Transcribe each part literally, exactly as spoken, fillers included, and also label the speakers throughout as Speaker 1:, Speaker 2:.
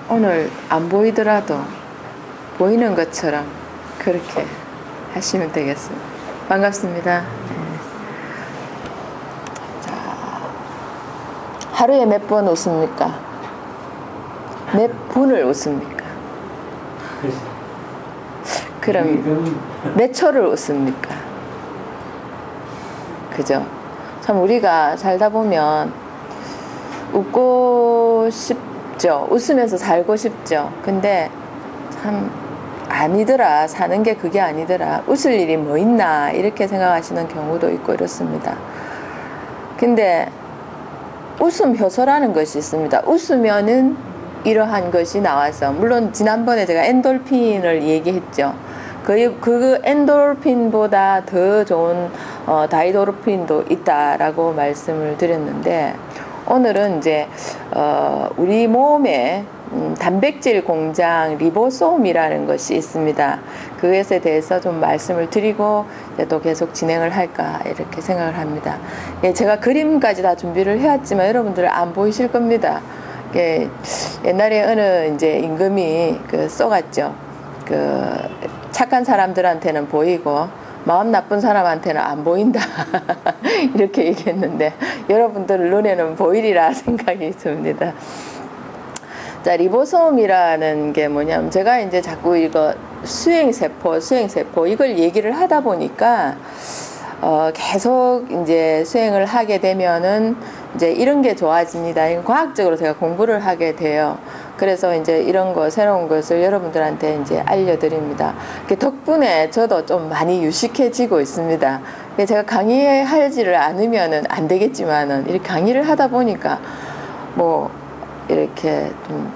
Speaker 1: 오늘 안 보이더라도 보이는 것처럼 그렇게 하시면 되겠습니다. 반갑습니다. 자, 하루에 몇 번 웃습니까? 몇 분을 웃습니까? 그럼 몇 초를 웃습니까? 그죠? 참 우리가 살다 보면 웃고 싶죠. 웃으면서 살고 싶죠. 근데 참 아니더라. 사는 게 그게 아니더라. 웃을 일이 뭐 있나 이렇게 생각하시는 경우도 있고 이렇습니다. 근데 웃음 효소라는 것이 있습니다. 웃으면은 이러한 것이 나와서, 물론 지난번에 제가 엔돌핀을 얘기했죠. 그, 그 엔돌핀보다 더 좋은 어, 다이도르핀도 있다라고 말씀을 드렸는데, 오늘은 이제 어, 우리 몸에 음, 단백질 공장 리보솜이라는 것이 있습니다. 그것에 대해서 좀 말씀을 드리고 이제 또 계속 진행을 할까 이렇게 생각을 합니다. 예, 제가 그림까지 다 준비를 해왔지만 여러분들은 안 보이실 겁니다. 예, 옛날에 어느 이제 임금이 그 써갔죠. 그 착한 사람들한테는 보이고 마음 나쁜 사람한테는 안 보인다 이렇게 얘기했는데 여러분들 눈에는 보이리라 생각이 듭니다. 자, 리보솜이라는 게 뭐냐면, 제가 이제 자꾸 이거 수행세포, 수행세포 이걸 얘기를 하다 보니까 어, 계속 이제 수행을 하게 되면은 이제 이런 게 좋아집니다. 이건 과학적으로 제가 공부를 하게 돼요. 그래서 이제 이런 거, 새로운 것을 여러분들한테 이제 알려드립니다. 덕분에 저도 좀 많이 유식해지고 있습니다. 제가 강의하지를 않으면은 안 되겠지만은 이렇게 강의를 하다 보니까 뭐 이렇게 좀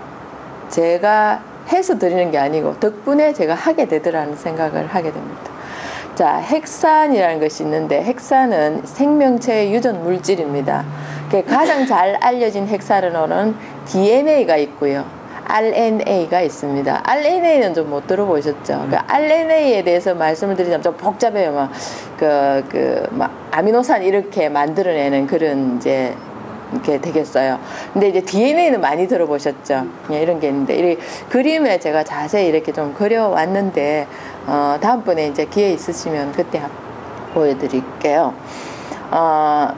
Speaker 1: 제가 해서 드리는 게 아니고 덕분에 제가 하게 되더라는 생각을 하게 됩니다. 자, 핵산이라는 것이 있는데, 핵산은 생명체의 유전 물질입니다. 가장 잘 알려진 핵산으로는 디엔에이가 있고요, 알엔에이가 있습니다. 알엔에이는 좀 못 들어보셨죠? 그러니까 알엔에이에 대해서 말씀을 드리자면 좀 복잡해요. 막 그, 그, 막 아미노산 이렇게 만들어내는 그런 이제 이렇게 되겠어요. 근데 이제 디엔에이는 많이 들어보셨죠? 예, 이런 게 있는데, 이 그림에 제가 자세히 이렇게 좀 그려왔는데, 어, 다음번에 이제 기회 있으시면 그때 보여드릴게요. 어,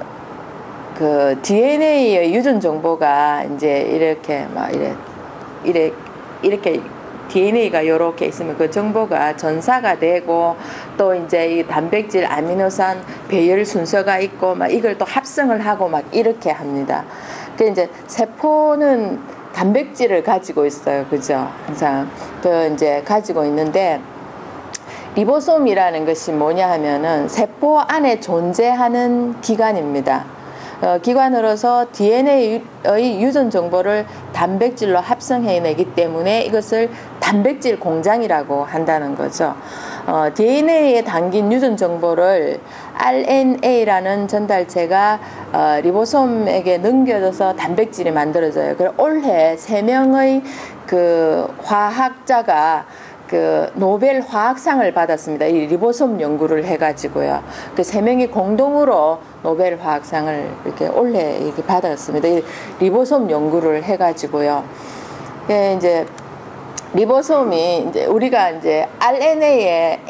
Speaker 1: 그 디엔에이의 유전 정보가 이제 이렇게 막 이래, 이래, 이렇게 디엔에이가 이렇게 있으면 그 정보가 전사가 되고, 또 이제 이 단백질, 아미노산, 배열 순서가 있고, 막 이걸 또 합성을 하고 막 이렇게 합니다. 그 이제 세포는 단백질을 가지고 있어요. 그죠? 항상. 그 이제 가지고 있는데, 리보솜이라는 것이 뭐냐 하면은 세포 안에 존재하는 기관입니다. 어, 기관으로서 디엔에이의 유전 정보를 단백질로 합성해내기 때문에 이것을 단백질 공장이라고 한다는 거죠. 어, 디엔에이에 담긴 유전 정보를 알엔에이라는 전달체가 어, 리보솜에게 넘겨줘서 단백질이 만들어져요. 그래서 올해 세 명의 그 화학자가 그 노벨 화학상을 받았습니다. 이 리보솜 연구를 해가지고요. 그 세 명이 공동으로 노벨 화학상을 이렇게 올해 이렇게 받았습니다. 이 리보솜 연구를 해가지고요. 예, 이제 리보솜이 이제 우리가 이제 알엔에이에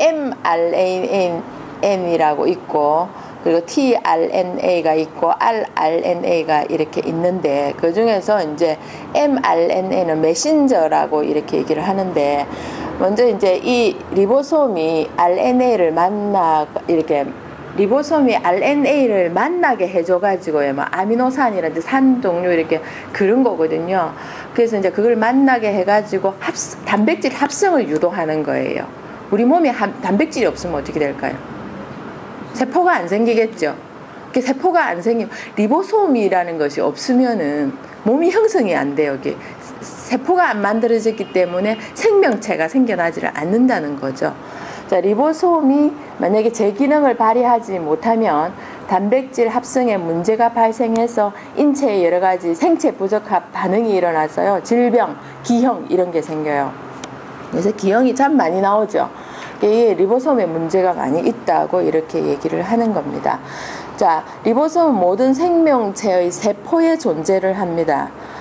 Speaker 1: 엠알엔에이라고 있고, 그리고 티알엔에이가 있고 알알엔에이가 이렇게 있는데, 그 중에서 이제 엠알엔에이는 메신저라고 이렇게 얘기를 하는데, 먼저 이제 이 리보솜이 알엔에이를 만나 이렇게 리보솜이 알엔에이를 만나게 해줘가지고요, 막 아미노산이라든지 산 종류 이렇게 그런 거거든요. 그래서 이제 그걸 만나게 해가지고 합, 단백질 합성을 유도하는 거예요. 우리 몸에 한, 단백질이 없으면 어떻게 될까요? 세포가 안 생기겠죠. 그 세포가 안 생기면, 리보솜이라는 것이 없으면은 몸이 형성이 안 돼요. 여기 세포가 안 만들어졌기 때문에 생명체가 생겨나지를 않는다는 거죠. 자, 리보솜이 만약에 제 기능을 발휘하지 못하면 단백질 합성에 문제가 발생해서 인체에 여러 가지 생체 부적합 반응이 일어나서요, 질병, 기형 이런 게 생겨요. 그래서 기형이 참 많이 나오죠. 이 리보솜에 문제가 많이 있다고 이렇게 얘기를 하는 겁니다. 자, 리보솜은 모든 생명체의 세포에 존재를 합니다.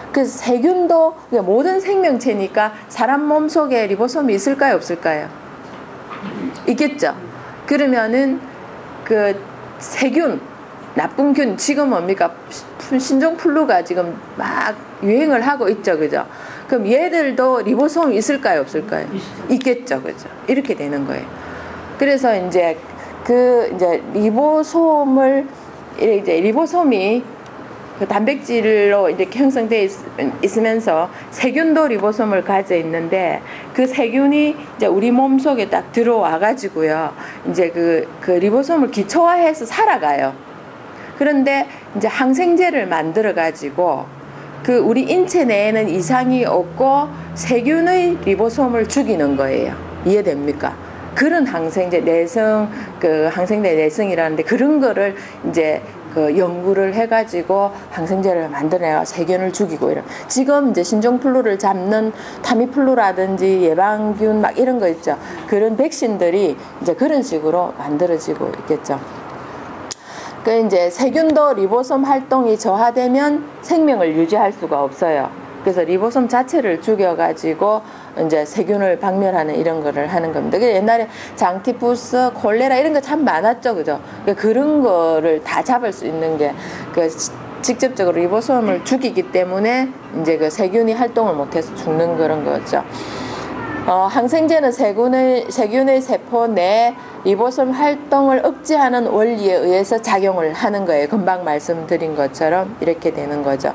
Speaker 1: 그래서 세균도 모든 생명체니까 사람 몸 속에 리보솜이 있을까요, 없을까요? 있겠죠. 그러면은 그 세균, 나쁜 균, 지금 뭡니까? 신종플루가 지금 막 유행을 하고 있죠, 그죠? 그럼 얘들도 리보솜이 있을까요, 없을까요? 있겠죠, 그죠? 이렇게 되는 거예요. 그래서 이제 그 이제 리보솜을 이제 리보솜이 그 단백질로 이렇게 형성되어 있, 있으면서 세균도 리보솜을 가져 있는데 그 세균이 이제 우리 몸 속에 딱 들어와 가지고요. 이제 그, 그 리보솜을 기초화해서 살아가요. 그런데 이제 항생제를 만들어 가지고 그 우리 인체 내에는 이상이 없고 세균의 리보솜을 죽이는 거예요. 이해됩니까? 그런 항생제, 내성, 그 항생제 내성이라는데 그런 거를 이제 그 연구를 해가지고 항생제를 만들어내가 세균을 죽이고 이런. 지금 이제 신종플루를 잡는 타미플루라든지 예방균 막 이런 거 있죠. 그런 백신들이 이제 그런 식으로 만들어지고 있겠죠. 그 이제 세균도 리보솜 활동이 저하되면 생명을 유지할 수가 없어요. 그래서 리보솜 자체를 죽여가지고 이제 세균을 박멸하는 이런 거를 하는 겁니다. 옛날에 장티푸스, 콜레라 이런 거 참 많았죠, 그죠? 그런 거를 다 잡을 수 있는 게 그 직접적으로 리보솜을 죽이기 때문에 이제 그 세균이 활동을 못해서 죽는 그런 거죠. 어, 항생제는 세균의, 세균의 세포 내 리보솜 활동을 억제하는 원리에 의해서 작용을 하는 거예요. 금방 말씀드린 것처럼 이렇게 되는 거죠.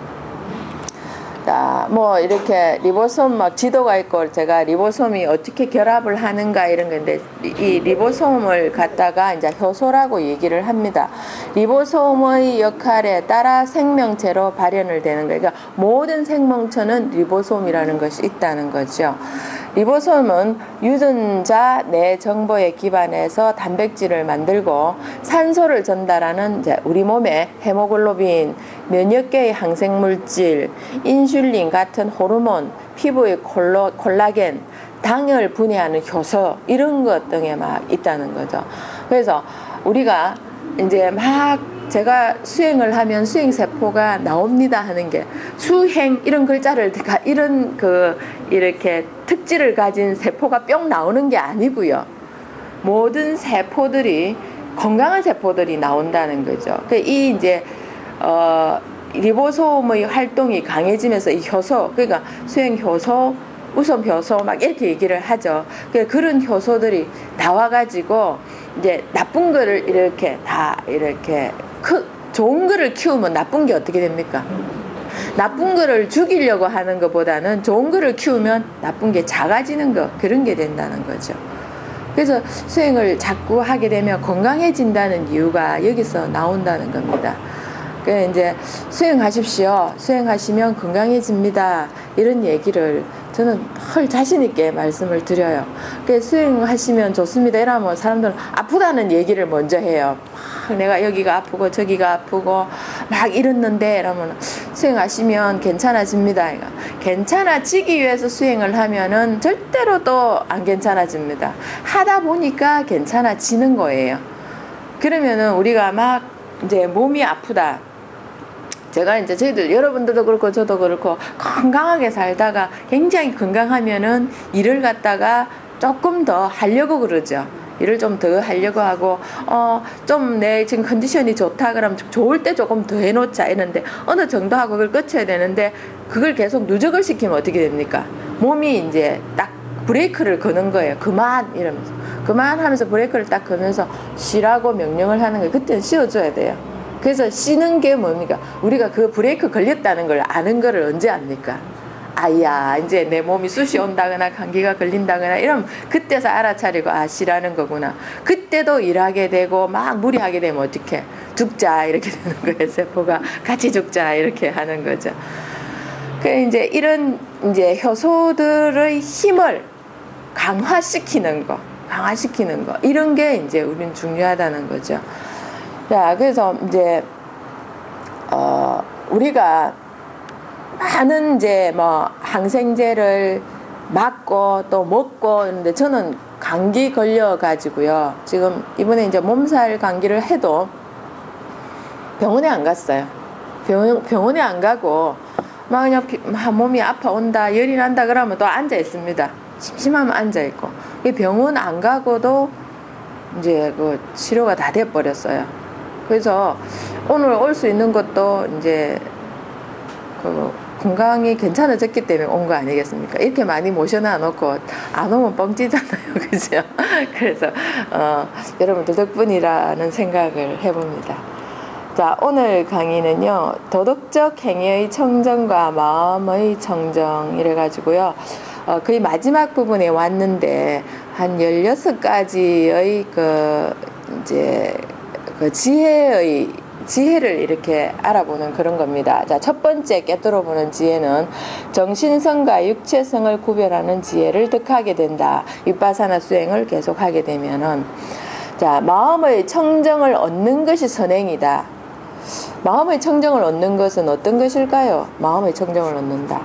Speaker 1: 자, 뭐 이렇게 리보솜 막 지도가 있고 제가 리보솜이 어떻게 결합을 하는가 이런 건데 이 리보솜을 갖다가 이제 효소라고 얘기를 합니다. 리보솜의 역할에 따라 생명체로 발현을 되는 거예요. 그러니까 모든 생명체는 리보솜이라는 것이 있다는 거죠. 리보솜은 유전자 내 정보에 기반해서 단백질을 만들고 산소를 전달하는 이제 우리 몸에 헤모글로빈, 면역계의 항생물질, 인슐린 같은 호르몬, 피부의 콜로, 콜라겐, 당을 분해하는 효소 이런 것 등에 막 있다는 거죠. 그래서 우리가 이제 막 제가 수행을 하면 수행세포가 나옵니다 하는 게 수행 이런 글자를 이런 그 이렇게 특질을 가진 세포가 뿅 나오는 게 아니고요. 모든 세포들이 건강한 세포들이 나온다는 거죠. 이 이제 어 리보솜의 활동이 강해지면서 이 효소 그러니까 수행 효소, 우선 효소 막 이렇게 얘기를 하죠. 그런 효소들이 나와가지고 이제 나쁜 거를 이렇게 다 이렇게 크, 좋은 거를 키우면 나쁜 게 어떻게 됩니까? 나쁜 거를 죽이려고 하는 것보다는 좋은 거를 키우면 나쁜 게 작아지는 거 그런 게 된다는 거죠. 그래서 수행을 자꾸 하게 되면 건강해진다는 이유가 여기서 나온다는 겁니다. 그 이제 수행하십시오. 수행하시면 건강해집니다. 이런 얘기를 저는 헐 자신 있게 말씀을 드려요. 그 수행하시면 좋습니다. 이러면 사람들은 아프다는 얘기를 먼저 해요. 막 내가 여기가 아프고 저기가 아프고 막 이랬는데 이러면 수행하시면 괜찮아집니다. 괜찮아지기 위해서 수행을 하면은 절대로 또 안 괜찮아집니다. 하다 보니까 괜찮아지는 거예요. 그러면은 우리가 막 이제 몸이 아프다. 제가 이제 저희들 여러분들도 그렇고 저도 그렇고 건강하게 살다가 굉장히 건강하면은 일을 갖다가 조금 더 하려고 그러죠. 일을 좀 더 하려고 하고 어 좀 내 지금 컨디션이 좋다 그러면 좋을 때 조금 더 해놓자 이런데 어느 정도 하고 그걸 끝쳐야 되는데 그걸 계속 누적을 시키면 어떻게 됩니까? 몸이 이제 딱 브레이크를 거는 거예요. 그만 이러면서 그만 하면서 브레이크를 딱 거면서 쉬라고 명령을 하는 거예요. 그때는 쉬어줘야 돼요. 그래서 쉬는 게 뭡니까? 우리가 그 브레이크 걸렸다는 걸 아는 거를 언제 압니까? 아야 이제 내 몸이 쑤시 온다거나 감기가 걸린다거나 이러면 그때서 알아차리고 아 쉬라는 거구나. 그때도 일하게 되고 막 무리하게 되면 어떻게 죽자 이렇게 되는 거예요. 세포가 같이 죽자 이렇게 하는 거죠. 그 이제 이런 이제 효소들의 힘을 강화시키는 거, 강화시키는 거 이런 게 이제 우리는 중요하다는 거죠. 자, 그래서 이제 어 우리가 많은 이제 뭐 항생제를 맞고 또 먹고 이런데 저는 감기 걸려 가지고요. 지금 이번에 이제 몸살 감기를 해도 병원에 안 갔어요. 병원 병원에 안 가고 막 그냥 피, 막 몸이 아파온다, 열이 난다 그러면 또 앉아 있습니다. 심심하면 앉아 있고. 병원 안 가고도 이제 그 치료가 다 돼 버렸어요. 그래서 오늘 올 수 있는 것도 이제 그 건강이 괜찮아졌기 때문에 온 거 아니겠습니까? 이렇게 많이 모셔놔 놓고 안 오면 뻥찌잖아요. 그죠? 그래서 어, 여러분들 덕분이라는 생각을 해봅니다. 자, 오늘 강의는요, 도덕적 행위의 청정과 마음의 청정 이래가지고요, 어, 거의 마지막 부분에 왔는데 한 열여섯 가지의 그 이제 그 지혜의 지혜를 이렇게 알아보는 그런 겁니다. 자, 첫 번째 깨뚫어보는 지혜는 정신성과 육체성을 구별하는 지혜를 득하게 된다. 윗바사나 수행을 계속하게 되면은, 자, 마음의 청정을 얻는 것이 선행이다. 마음의 청정을 얻는 것은 어떤 것일까요? 마음의 청정을 얻는다.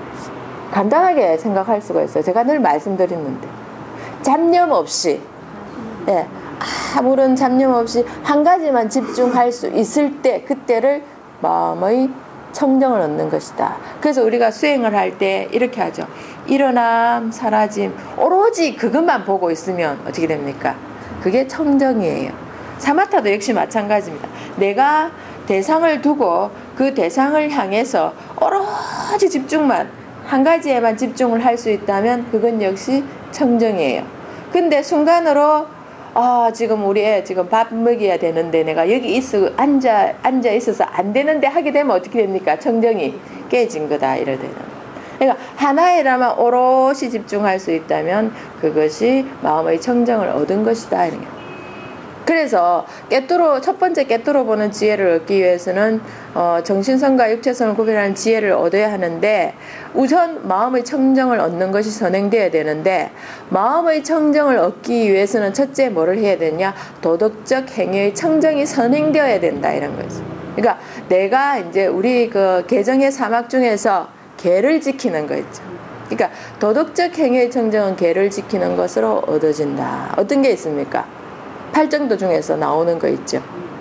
Speaker 1: 간단하게 생각할 수가 있어요. 제가 늘 말씀드리는데, 잡념 없이, 예. 아무런 잡념 없이 한 가지만 집중할 수 있을 때, 그때를 마음의 청정을 얻는 것이다. 그래서 우리가 수행을 할 때 이렇게 하죠. 일어남, 사라짐, 오로지 그것만 보고 있으면 어떻게 됩니까? 그게 청정이에요. 사마타도 역시 마찬가지입니다. 내가 대상을 두고 그 대상을 향해서 오로지 집중만, 한 가지에만 집중을 할 수 있다면 그건 역시 청정이에요. 근데 순간으로 아, 지금 우리 애 지금 밥 먹여야 되는데 내가 여기 있어, 앉아, 앉아 있어서 안 되는데 하게 되면 어떻게 됩니까? 청정이 깨진 거다. 이래 되는. 그러니까 하나에만 오롯이 집중할 수 있다면 그것이 마음의 청정을 얻은 것이다. 이런 게. 그래서 깨뚫어, 첫 번째 깨뚫어 보는 지혜를 얻기 위해서는 어, 정신성과 육체성을 구별하는 지혜를 얻어야 하는데, 우선 마음의 청정을 얻는 것이 선행되어야 되는데, 마음의 청정을 얻기 위해서는 첫째 뭐를 해야 되냐? 도덕적 행위의 청정이 선행되어야 된다. 이런 거죠. 그러니까 내가 이제 우리 그 개정의 사막 중에서 계를 지키는 거 있죠. 그러니까 도덕적 행위의 청정은 계를 지키는 것으로 얻어진다. 어떤 게 있습니까? 팔정도 중에서 나오는 거 있죠.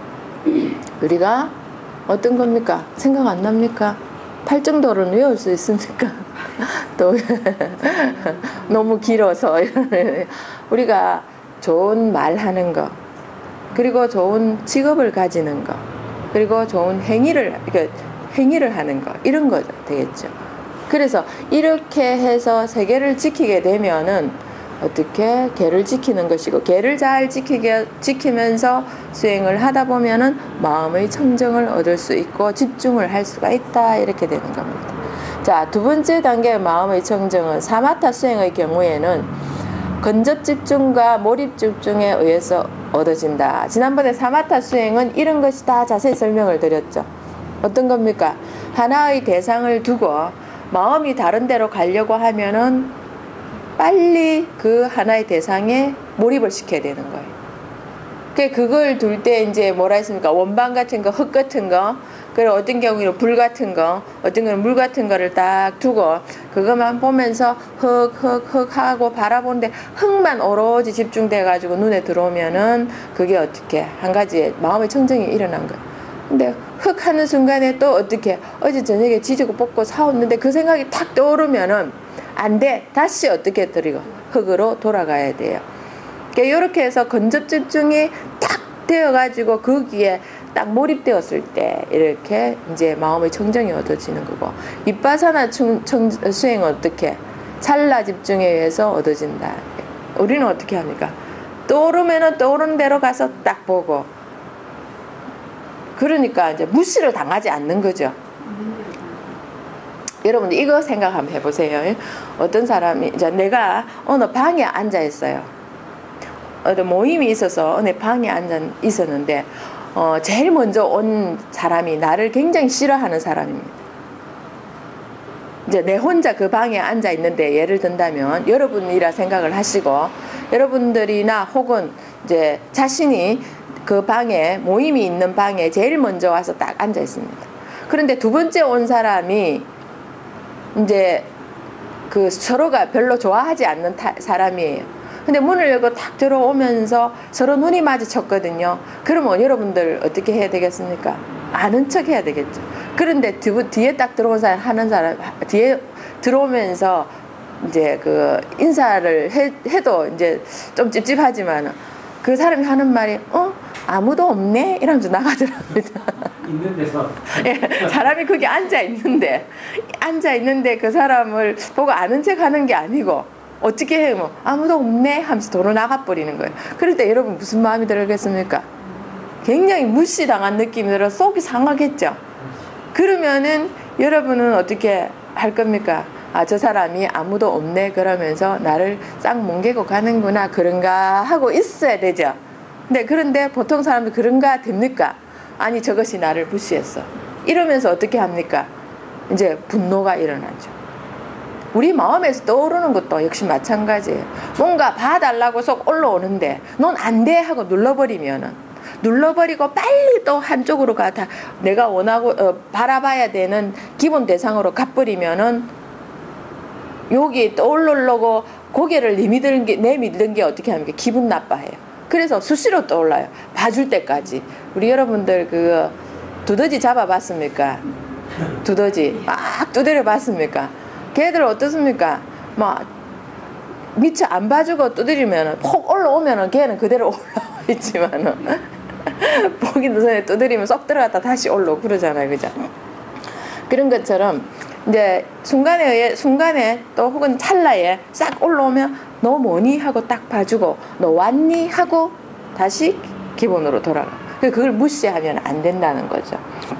Speaker 1: 우리가 어떤 겁니까? 생각 안 납니까? 팔정도를 외울 수 있습니까? 또 너무 길어서 우리가 좋은 말 하는 거, 그리고 좋은 직업을 가지는 거, 그리고 좋은 행위를, 그러니까 행위를 하는 거, 이런 거 되겠죠. 그래서 이렇게 해서 세 개를 지키게 되면은 어떻게 계를 지키는 것이고, 계를 잘 지키게, 지키면서 수행을 하다 보면은 마음의 청정을 얻을 수 있고 집중을 할 수가 있다. 이렇게 되는 겁니다. 자, 두 번째 단계의 마음의 청정은 사마타 수행의 경우에는 근접 집중과 몰입 집중에 의해서 얻어진다. 지난번에 사마타 수행은 이런 것이다. 자세히 설명을 드렸죠. 어떤 겁니까? 하나의 대상을 두고 마음이 다른 데로 가려고 하면은 빨리 그 하나의 대상에 몰입을 시켜야 되는 거예요. 그걸 둘 때 이제 뭐라 했습니까? 원방 같은 거, 흙 같은 거, 그리고 어떤 경우에는 불 같은 거, 어떤 경우는 물 같은 거를 딱 두고 그것만 보면서 흙, 흙, 흙 하고 바라보는데 흙만 오로지 집중돼가지고 눈에 들어오면은 그게 어떻게 한 가지의 마음의 청정이 일어난 거예요. 근데 흙 하는 순간에 또 어떻게 어제 저녁에 지지고 볶고 사왔는데 그 생각이 탁 떠오르면은 안 돼. 다시 어떻게 드리고 흙으로 돌아가야 돼요. 그러니까 이렇게 해서 근접 집중이 딱 되어가지고 거기에 딱 몰입되었을 때 이렇게 이제 마음의 청정이 얻어지는 거고, 윗바사나 청, 청, 수행은 어떻게? 찰나 집중에 의해서 얻어진다. 우리는 어떻게 합니까? 떠오르면은 떠오르는 대로 가서 딱 보고, 그러니까 이제 무시를 당하지 않는 거죠. 여러분들 이거 생각 한번 해보세요. 어떤 사람이 이제 내가 어느 방에 앉아 있어요. 어떤 모임이 있어서 어느 방에 앉아 있었는데 어, 제일 먼저 온 사람이 나를 굉장히 싫어하는 사람입니다. 이제 내 혼자 그 방에 앉아 있는데 예를 든다면 여러분이라 생각을 하시고, 여러분들이나 혹은 이제 자신이 그 방에 모임이 있는 방에 제일 먼저 와서 딱 앉아 있습니다. 그런데 두 번째 온 사람이 이제 그 서로가 별로 좋아하지 않는 타, 사람이에요. 근데 문을 열고 탁 들어오면서 서로 눈이 마주쳤거든요. 그러면 여러분들 어떻게 해야 되겠습니까? 아는 척 해야 되겠죠. 그런데 뒤, 뒤에 딱 들어온 사람 하는 사람 뒤에 들어오면서 이제 그 인사를 해, 해도 이제 좀 찝찝하지만 그 사람이 하는 말이 어 아무도 없네 이러면서 나가더랍니다.
Speaker 2: 있는 데서
Speaker 1: 예, 사람이 거기 앉아 있는데 앉아 있는데 그 사람을 보고 아는 척 하는 게 아니고 어떻게 해요? 뭐 아무도 없네 하면서 도로 나가버리는 거예요. 그럴 때 여러분 무슨 마음이 들겠습니까? 굉장히 무시당한 느낌이 들어 속이 상하겠죠. 그러면은 여러분은 어떻게 할 겁니까? 아, 저 사람이 아무도 없네 그러면서 나를 싹 뭉개고 가는구나 그런가 하고 있어야 되죠. 근데 그런데 보통 사람들 그런가 됩니까? 아니 저것이 나를 무시했어 이러면서 어떻게 합니까? 이제 분노가 일어나죠. 우리 마음에서 떠오르는 것도 역시 마찬가지예요. 뭔가 봐달라고 쏙 올라오는데 넌 안 돼 하고 눌러버리면은 눌러버리고 빨리 또 한쪽으로 가 다 내가 원하고 어, 바라봐야 되는 기본 대상으로 가버리면은 여기 떠올르려고 고개를 내밀는 게, 내밀는 게 어떻게 합니까? 기분 나빠해요. 그래서 수시로 떠올라요. 봐줄 때까지. 우리 여러분들 그 두더지 잡아봤습니까? 두더지 막 두드려 봤습니까? 걔들 어떻습니까? 막 미처 안 봐주고 두드리면 폭 올라오면 걔는 그대로 올라와 있지만은 보기도 전에 두드리면 쏙 들어갔다 다시 올라오고 그러잖아요. 그죠? 그런 것처럼 이제 순간에 의해 순간에 또 혹은 찰나에 싹 올라오면 너 뭐니 하고 딱 봐주고 너 왔니 하고 다시 기본으로 돌아가. 그걸 무시하면 안 된다는 거죠.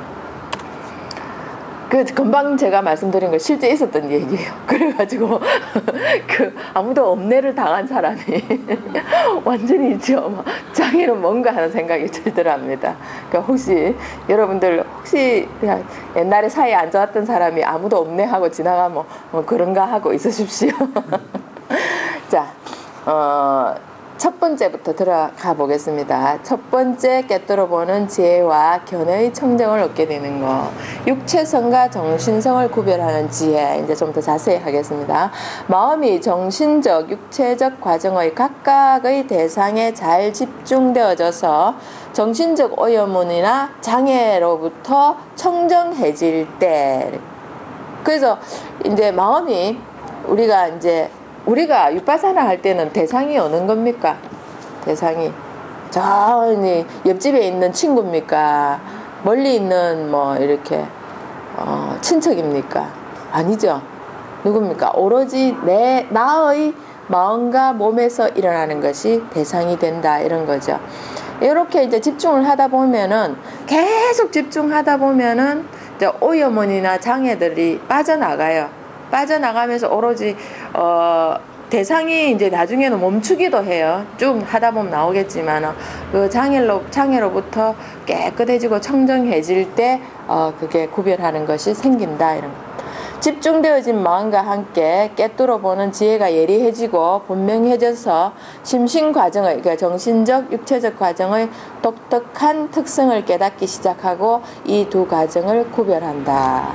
Speaker 1: 그 금방 제가 말씀드린 거 실제 있었던 얘기예요. 그래가지고 그 아무도 없네를 당한 사람이 완전히 저 자기는 뭔가 하는 생각이 들더랍니다. 그러니까 혹시 여러분들 혹시 옛날에 사이에 안 좋았던 사람이 아무도 없네 하고 지나가면 뭐 그런가 하고 있으십시오. 자, 어. 첫 번째부터 들어가 보겠습니다. 첫 번째 깨뚫어보는 지혜와 견해의 청정을 얻게 되는 거. 육체성과 정신성을 구별하는 지혜. 이제 좀 더 자세히 하겠습니다. 마음이 정신적, 육체적 과정의 각각의 대상에 잘 집중되어져서 정신적 오염이나 장애로부터 청정해질 때. 그래서 이제 마음이 우리가 이제 우리가 윗바사나 할 때는 대상이 어느 겁니까? 대상이 저 옆집에 있는 친구입니까? 멀리 있는 뭐 이렇게 어, 친척입니까? 아니죠. 누굽니까? 오로지 내 나의 마음과 몸에서 일어나는 것이 대상이 된다 이런 거죠. 이렇게 이제 집중을 하다 보면은 계속 집중하다 보면은 이제 오염원이나 장애들이 빠져나가요. 빠져나가면서 오로지 어, 대상이 이제 나중에는 멈추기도 해요. 쭉 하다 보면 나오겠지만 그 장애로, 장애로부터 깨끗해지고 청정해질 때 어, 그게 구별하는 것이 생긴다 이런 거. 집중되어진 마음과 함께 깨뚫어보는 지혜가 예리해지고 분명해져서 심신 과정의 그러니까 정신적, 육체적 과정의 독특한 특성을 깨닫기 시작하고 이 두 과정을 구별한다.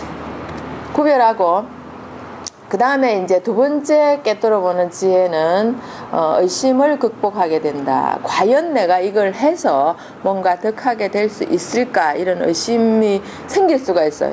Speaker 1: 구별하고 그 다음에 이제 두 번째 깨뚫어보는 지혜는 어, 의심을 극복하게 된다. 과연 내가 이걸 해서 뭔가 득하게 될 수 있을까 이런 의심이 생길 수가 있어요.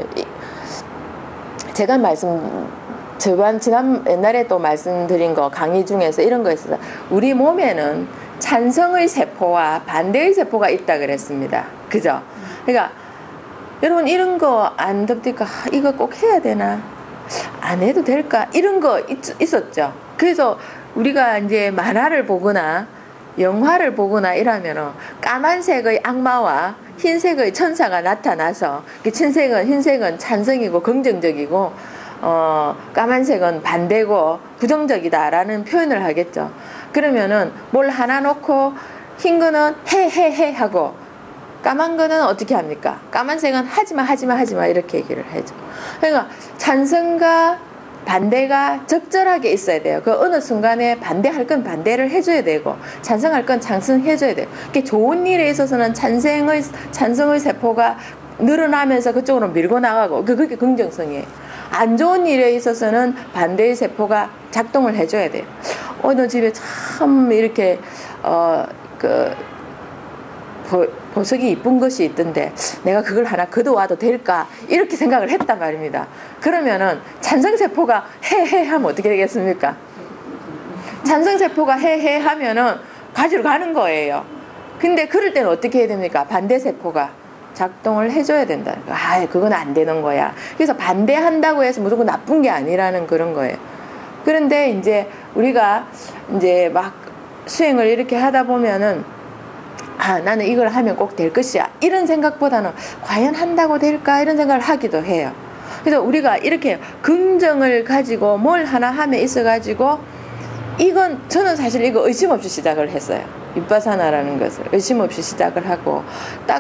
Speaker 1: 제가 말씀 저번 지난 옛날에 또 말씀드린 거 강의 중에서 이런 거 있어요. 우리 몸에는 찬성의 세포와 반대의 세포가 있다 그랬습니다. 그죠? 그러니까 여러분 이런 거 안 듭니까? 이거 꼭 해야 되나? 안 해도 될까? 이런 거 있, 있었죠. 그래서 우리가 이제 만화를 보거나 영화를 보거나 이러면은 까만색의 악마와 흰색의 천사가 나타나서 흰색은 흰색은 찬성이고 긍정적이고 어, 까만색은 반대고 부정적이다라는 표현을 하겠죠. 그러면은 뭘 하나 놓고 흰 거는 해 해 해 하고 까만 거는 어떻게 합니까? 까만색은 하지마 하지마 하지마 이렇게 얘기를 해줘. 그러니까 찬성과 반대가 적절하게 있어야 돼요. 그 어느 순간에 반대할 건 반대를 해줘야 되고 찬성할 건 찬성해줘야 돼요. 좋은 일에 있어서는 찬성의 찬성의 세포가 늘어나면서 그쪽으로 밀고 나가고 그게 긍정성이에요. 안 좋은 일에 있어서는 반대의 세포가 작동을 해줘야 돼요. 어느 집에 참 이렇게 어 그 보석이 이쁜 것이 있던데 내가 그걸 하나 걷어와도 될까 이렇게 생각을 했단 말입니다. 그러면은 찬성세포가 해해 하면 어떻게 되겠습니까? 찬성세포가 해해 하면은 가지러 가는 거예요. 근데 그럴 때는 어떻게 해야 됩니까? 반대세포가 작동을 해줘야 된다. 아, 그건 안 되는 거야. 그래서 반대한다고 해서 무조건 나쁜 게 아니라는 그런 거예요. 그런데 이제 우리가 이제 막 수행을 이렇게 하다 보면은 아, 나는 이걸 하면 꼭 될 것이야. 이런 생각보다는 과연 한다고 될까? 이런 생각을 하기도 해요. 그래서 우리가 이렇게 긍정을 가지고 뭘 하나 함에 있어가지고 이건 저는 사실 이거 의심 없이 시작을 했어요. 윗바사나라는 것을 의심 없이 시작을 하고 딱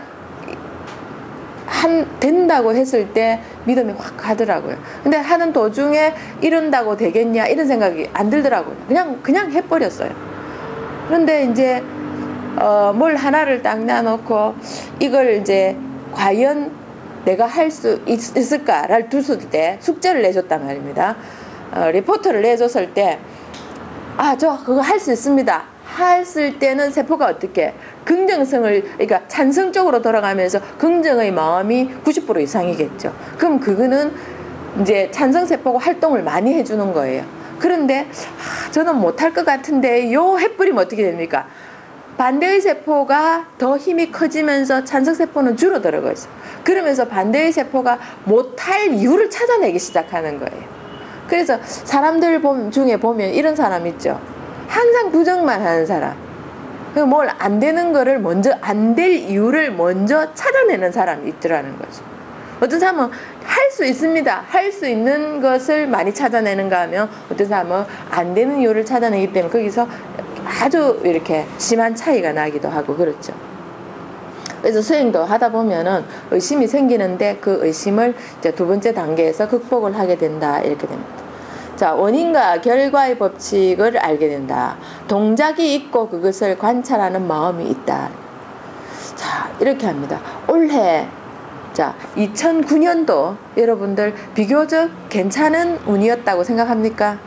Speaker 1: 한 된다고 했을 때 믿음이 확 가더라고요. 근데 하는 도중에 이런다고 되겠냐 이런 생각이 안 들더라고요. 그냥 그냥 해버렸어요. 그런데 이제 어, 뭘 하나를 딱 놔놓고 이걸 이제 과연 내가 할 수 있을까를 뒀을 때 숙제를 내줬단 말입니다. 어, 리포트를 내줬을 때 아, 저 그거 할 수 있습니다. 했을 때는 세포가 어떻게 긍정성을 그러니까 찬성적으로 돌아가면서 긍정의 마음이 구십 퍼센트 이상이겠죠. 그럼 그거는 이제 찬성세포가 활동을 많이 해주는 거예요. 그런데 아, 저는 못할 것 같은데 요 해버리면 어떻게 됩니까? 반대의 세포가 더 힘이 커지면서 찬성세포는 줄어들어가고 있어요. 그러면서 반대의 세포가 못할 이유를 찾아내기 시작하는 거예요. 그래서 사람들 중에 보면 이런 사람 있죠. 항상 부정만 하는 사람. 뭘 안 되는 거를 먼저 안 될 이유를 먼저 찾아내는 사람이 있더라는 거죠. 어떤 사람은 할 수 있습니다. 할 수 있는 것을 많이 찾아내는가 하면 어떤 사람은 안 되는 이유를 찾아내기 때문에 거기서 아주 이렇게 심한 차이가 나기도 하고 그렇죠. 그래서 수행도 하다 보면은 의심이 생기는데 그 의심을 이제 두 번째 단계에서 극복을 하게 된다 이렇게 됩니다. 자, 원인과 결과의 법칙을 알게 된다. 동작이 있고 그것을 관찰하는 마음이 있다. 자, 이렇게 합니다. 올해 자, 이천구 년도 여러분들 비교적 괜찮은 운이었다고 생각합니까?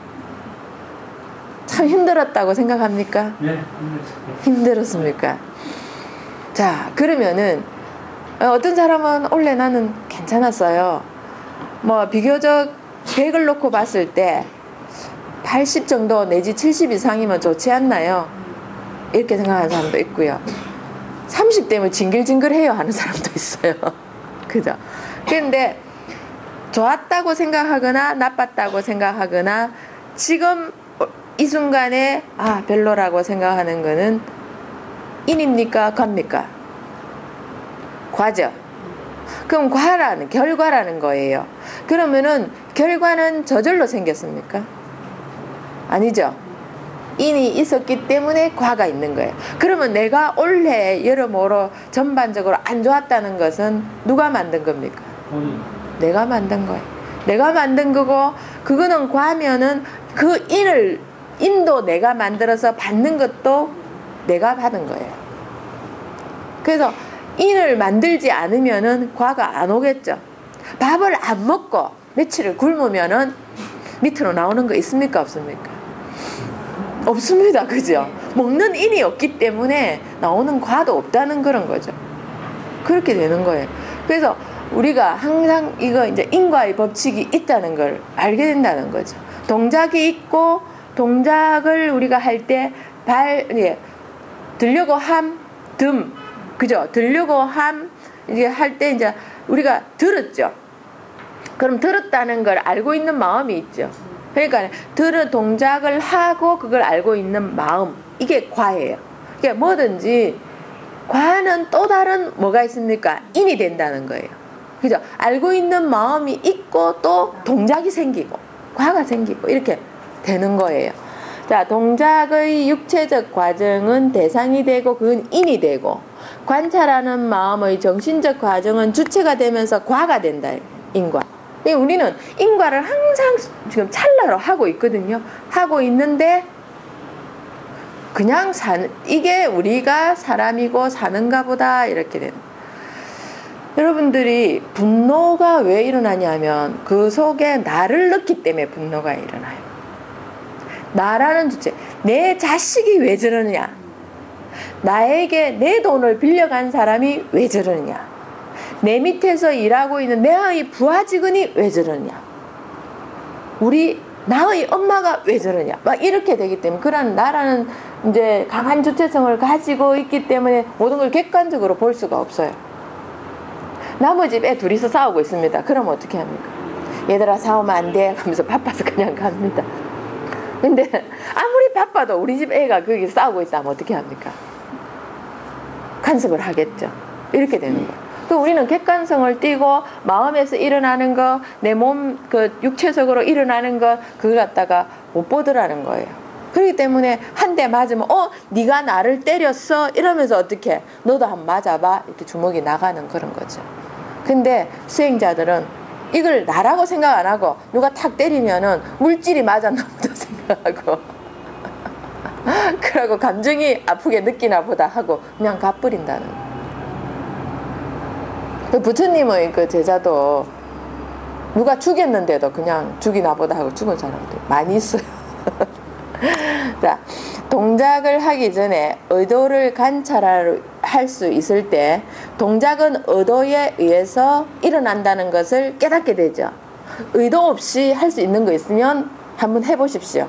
Speaker 1: 참 힘들었다고 생각합니까?
Speaker 2: 네,
Speaker 1: 힘들었습니까? 자, 그러면은 어떤 사람은 원래 나는 괜찮았어요. 뭐 비교적 백을 놓고 봤을 때 팔십 정도 내지 칠십 이상이면 좋지 않나요? 이렇게 생각하는 사람도 있고요. 삼십 대면 징글징글해요 하는 사람도 있어요. 그죠? 그런데 좋았다고 생각하거나 나빴다고 생각하거나 지금 이 순간에 아 별로라고 생각하는 거는 인입니까? 과입니까? 과죠. 그럼 과라는 결과라는 거예요. 그러면은 결과는 저절로 생겼습니까? 아니죠. 인이 있었기 때문에 과가 있는 거예요. 그러면 내가 올해 여러모로 전반적으로 안 좋았다는 것은 누가 만든 겁니까?
Speaker 2: 음.
Speaker 1: 내가 만든 거예요. 내가 만든 거고 그거는 과면은 그 인을 인도 내가 만들어서 받는 것도 내가 받은 거예요. 그래서 인을 만들지 않으면은 과가 안 오겠죠. 밥을 안 먹고 며칠을 굶으면은 밑으로 나오는 거 있습니까? 없습니까? 없습니다. 그죠? 먹는 인이 없기 때문에 나오는 과도 없다는 그런 거죠. 그렇게 되는 거예요. 그래서 우리가 항상 이거 이제 인과의 법칙이 있다는 걸 알게 된다는 거죠. 동작이 있고 동작을 우리가 할 때 발, 예, 들려고 함, 듬, 그죠? 들려고 함, 이제 할 때 이제 우리가 들었죠. 그럼 들었다는 걸 알고 있는 마음이 있죠. 그러니까 들은 동작을 하고 그걸 알고 있는 마음, 이게 과예요. 그러니까 뭐든지 과는 또 다른 뭐가 있습니까? 인이 된다는 거예요. 그죠? 알고 있는 마음이 있고 또 동작이 생기고 과가 생기고 이렇게 되는 거예요. 자, 동작의 육체적 과정은 대상이 되고 그건 인이 되고 관찰하는 마음의 정신적 과정은 주체가 되면서 과가 된다. 인과. 우리는 인과를 항상 지금 찰나로 하고 있거든요. 하고 있는데 그냥 사는 이게 우리가 사람이고 사는가 보다 이렇게 되는. 여러분들이 분노가 왜 일어나냐면 그 속에 나를 넣기 때문에 분노가 일어나요. 나라는 주체, 내 자식이 왜 저러느냐, 나에게 내 돈을 빌려간 사람이 왜 저러느냐? 내 밑에서 일하고 있는 내의 부하 직원이 왜 저러냐? 우리 나의 엄마가 왜 저러냐? 막 이렇게 되기 때문에 그런 나라는 이제 강한 주체성을 가지고 있기 때문에 모든 걸 객관적으로 볼 수가 없어요. 나머지 애 둘이서 싸우고 있습니다. 그럼 어떻게 합니까? 얘들아 싸우면 안 돼 하면서 바빠서 그냥 갑니다. 근데 아무리 바빠도 우리 집 애가 거기 싸우고 있다면 어떻게 합니까? 간섭을 하겠죠. 이렇게 되는 거예요. 또 우리는 객관성을 띠고 마음에서 일어나는 거, 내 몸 그 육체적으로 일어나는 거 그걸 갖다가 못 보더라는 거예요. 그렇기 때문에 한 대 맞으면 어? 네가 나를 때렸어? 이러면서 어떻게 너도 한번 맞아봐 이렇게 주먹이 나가는 그런 거죠. 근데 수행자들은 이걸 나라고 생각 안 하고 누가 탁 때리면은 물질이 맞았나 보다 생각하고 그러고 감정이 아프게 느끼나 보다 하고 그냥 가버린다는 거예요. 그 부처님의 그 제자도 누가 죽였는데도 그냥 죽이나 보다 하고 죽은 사람들 많이 있어요. 자, 동작을 하기 전에 의도를 관찰할 수 있을 때 동작은 의도에 의해서 일어난다는 것을 깨닫게 되죠. 의도 없이 할 수 있는 거 있으면 한번 해보십시오.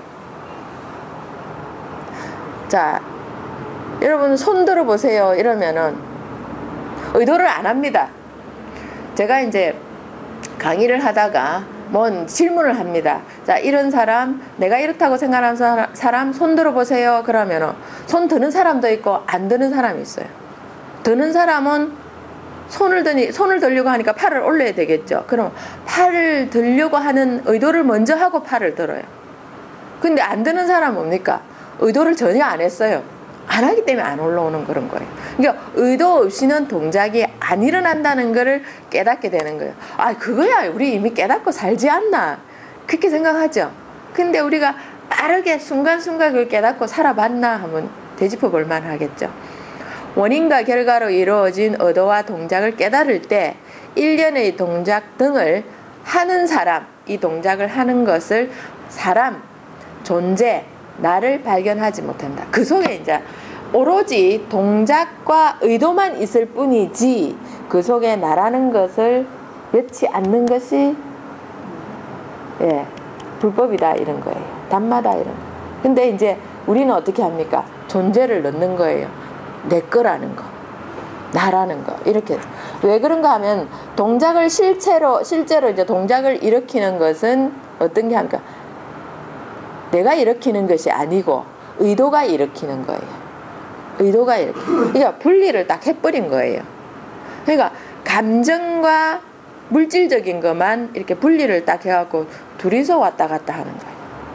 Speaker 1: 자, 여러분 손 들어보세요 이러면은 의도를 안 합니다. 제가 이제 강의를 하다가 뭔 질문을 합니다. 자, 이런 사람, 내가 이렇다고 생각하는 사람 손 들어보세요. 그러면은 손 드는 사람도 있고 안 드는 사람이 있어요. 드는 사람은 손을 드니 손을 들려고 하니까 팔을 올려야 되겠죠. 그럼 팔을 들려고 하는 의도를 먼저 하고 팔을 들어요. 근데 안 드는 사람은 뭡니까? 의도를 전혀 안 했어요. 안 하기 때문에 안 올라오는 그런 거예요. 그러니까 의도 없이는 동작이 안 일어난다는 것을 깨닫게 되는 거예요. 아, 그거야 우리 이미 깨닫고 살지 않나 그렇게 생각하죠. 근데 우리가 빠르게 순간순간 그걸 깨닫고 살아봤나 하면 되짚어 볼 만하겠죠. 원인과 결과로 이루어진 의도와 동작을 깨달을 때 일련의 동작 등을 하는 사람, 이 동작을 하는 것을 사람, 존재, 나를 발견하지 못한다. 그 속에 이제 오로지 동작과 의도만 있을 뿐이지 그 속에 나라는 것을 넣지 않는 것이 예, 불법이다 이런 거예요. 담마다 이런 거. 근데 이제 우리는 어떻게 합니까? 존재를 넣는 거예요. 내 거라는 거, 나라는 거 이렇게. 왜 그런가 하면 동작을 실제로 실제로 이제 동작을 일으키는 것은 어떤 게 합니까? 내가 일으키는 것이 아니고 의도가 일으키는 거예요. 의도가 이렇게. 그러니까 분리를 딱 해버린 거예요. 그러니까 감정과 물질적인 것만 이렇게 분리를 딱 해갖고 둘이서 왔다 갔다 하는 거예요.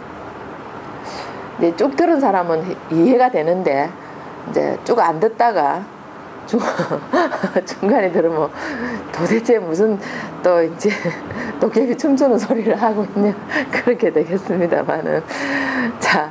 Speaker 1: 이제 쭉 들은 사람은 이해가 되는데 이제 쭉 안 듣다가 중, 중간에 들으면 도대체 무슨 또 이제 도깨비 춤추는 소리를 하고 있냐 그렇게 되겠습니다만은. 자,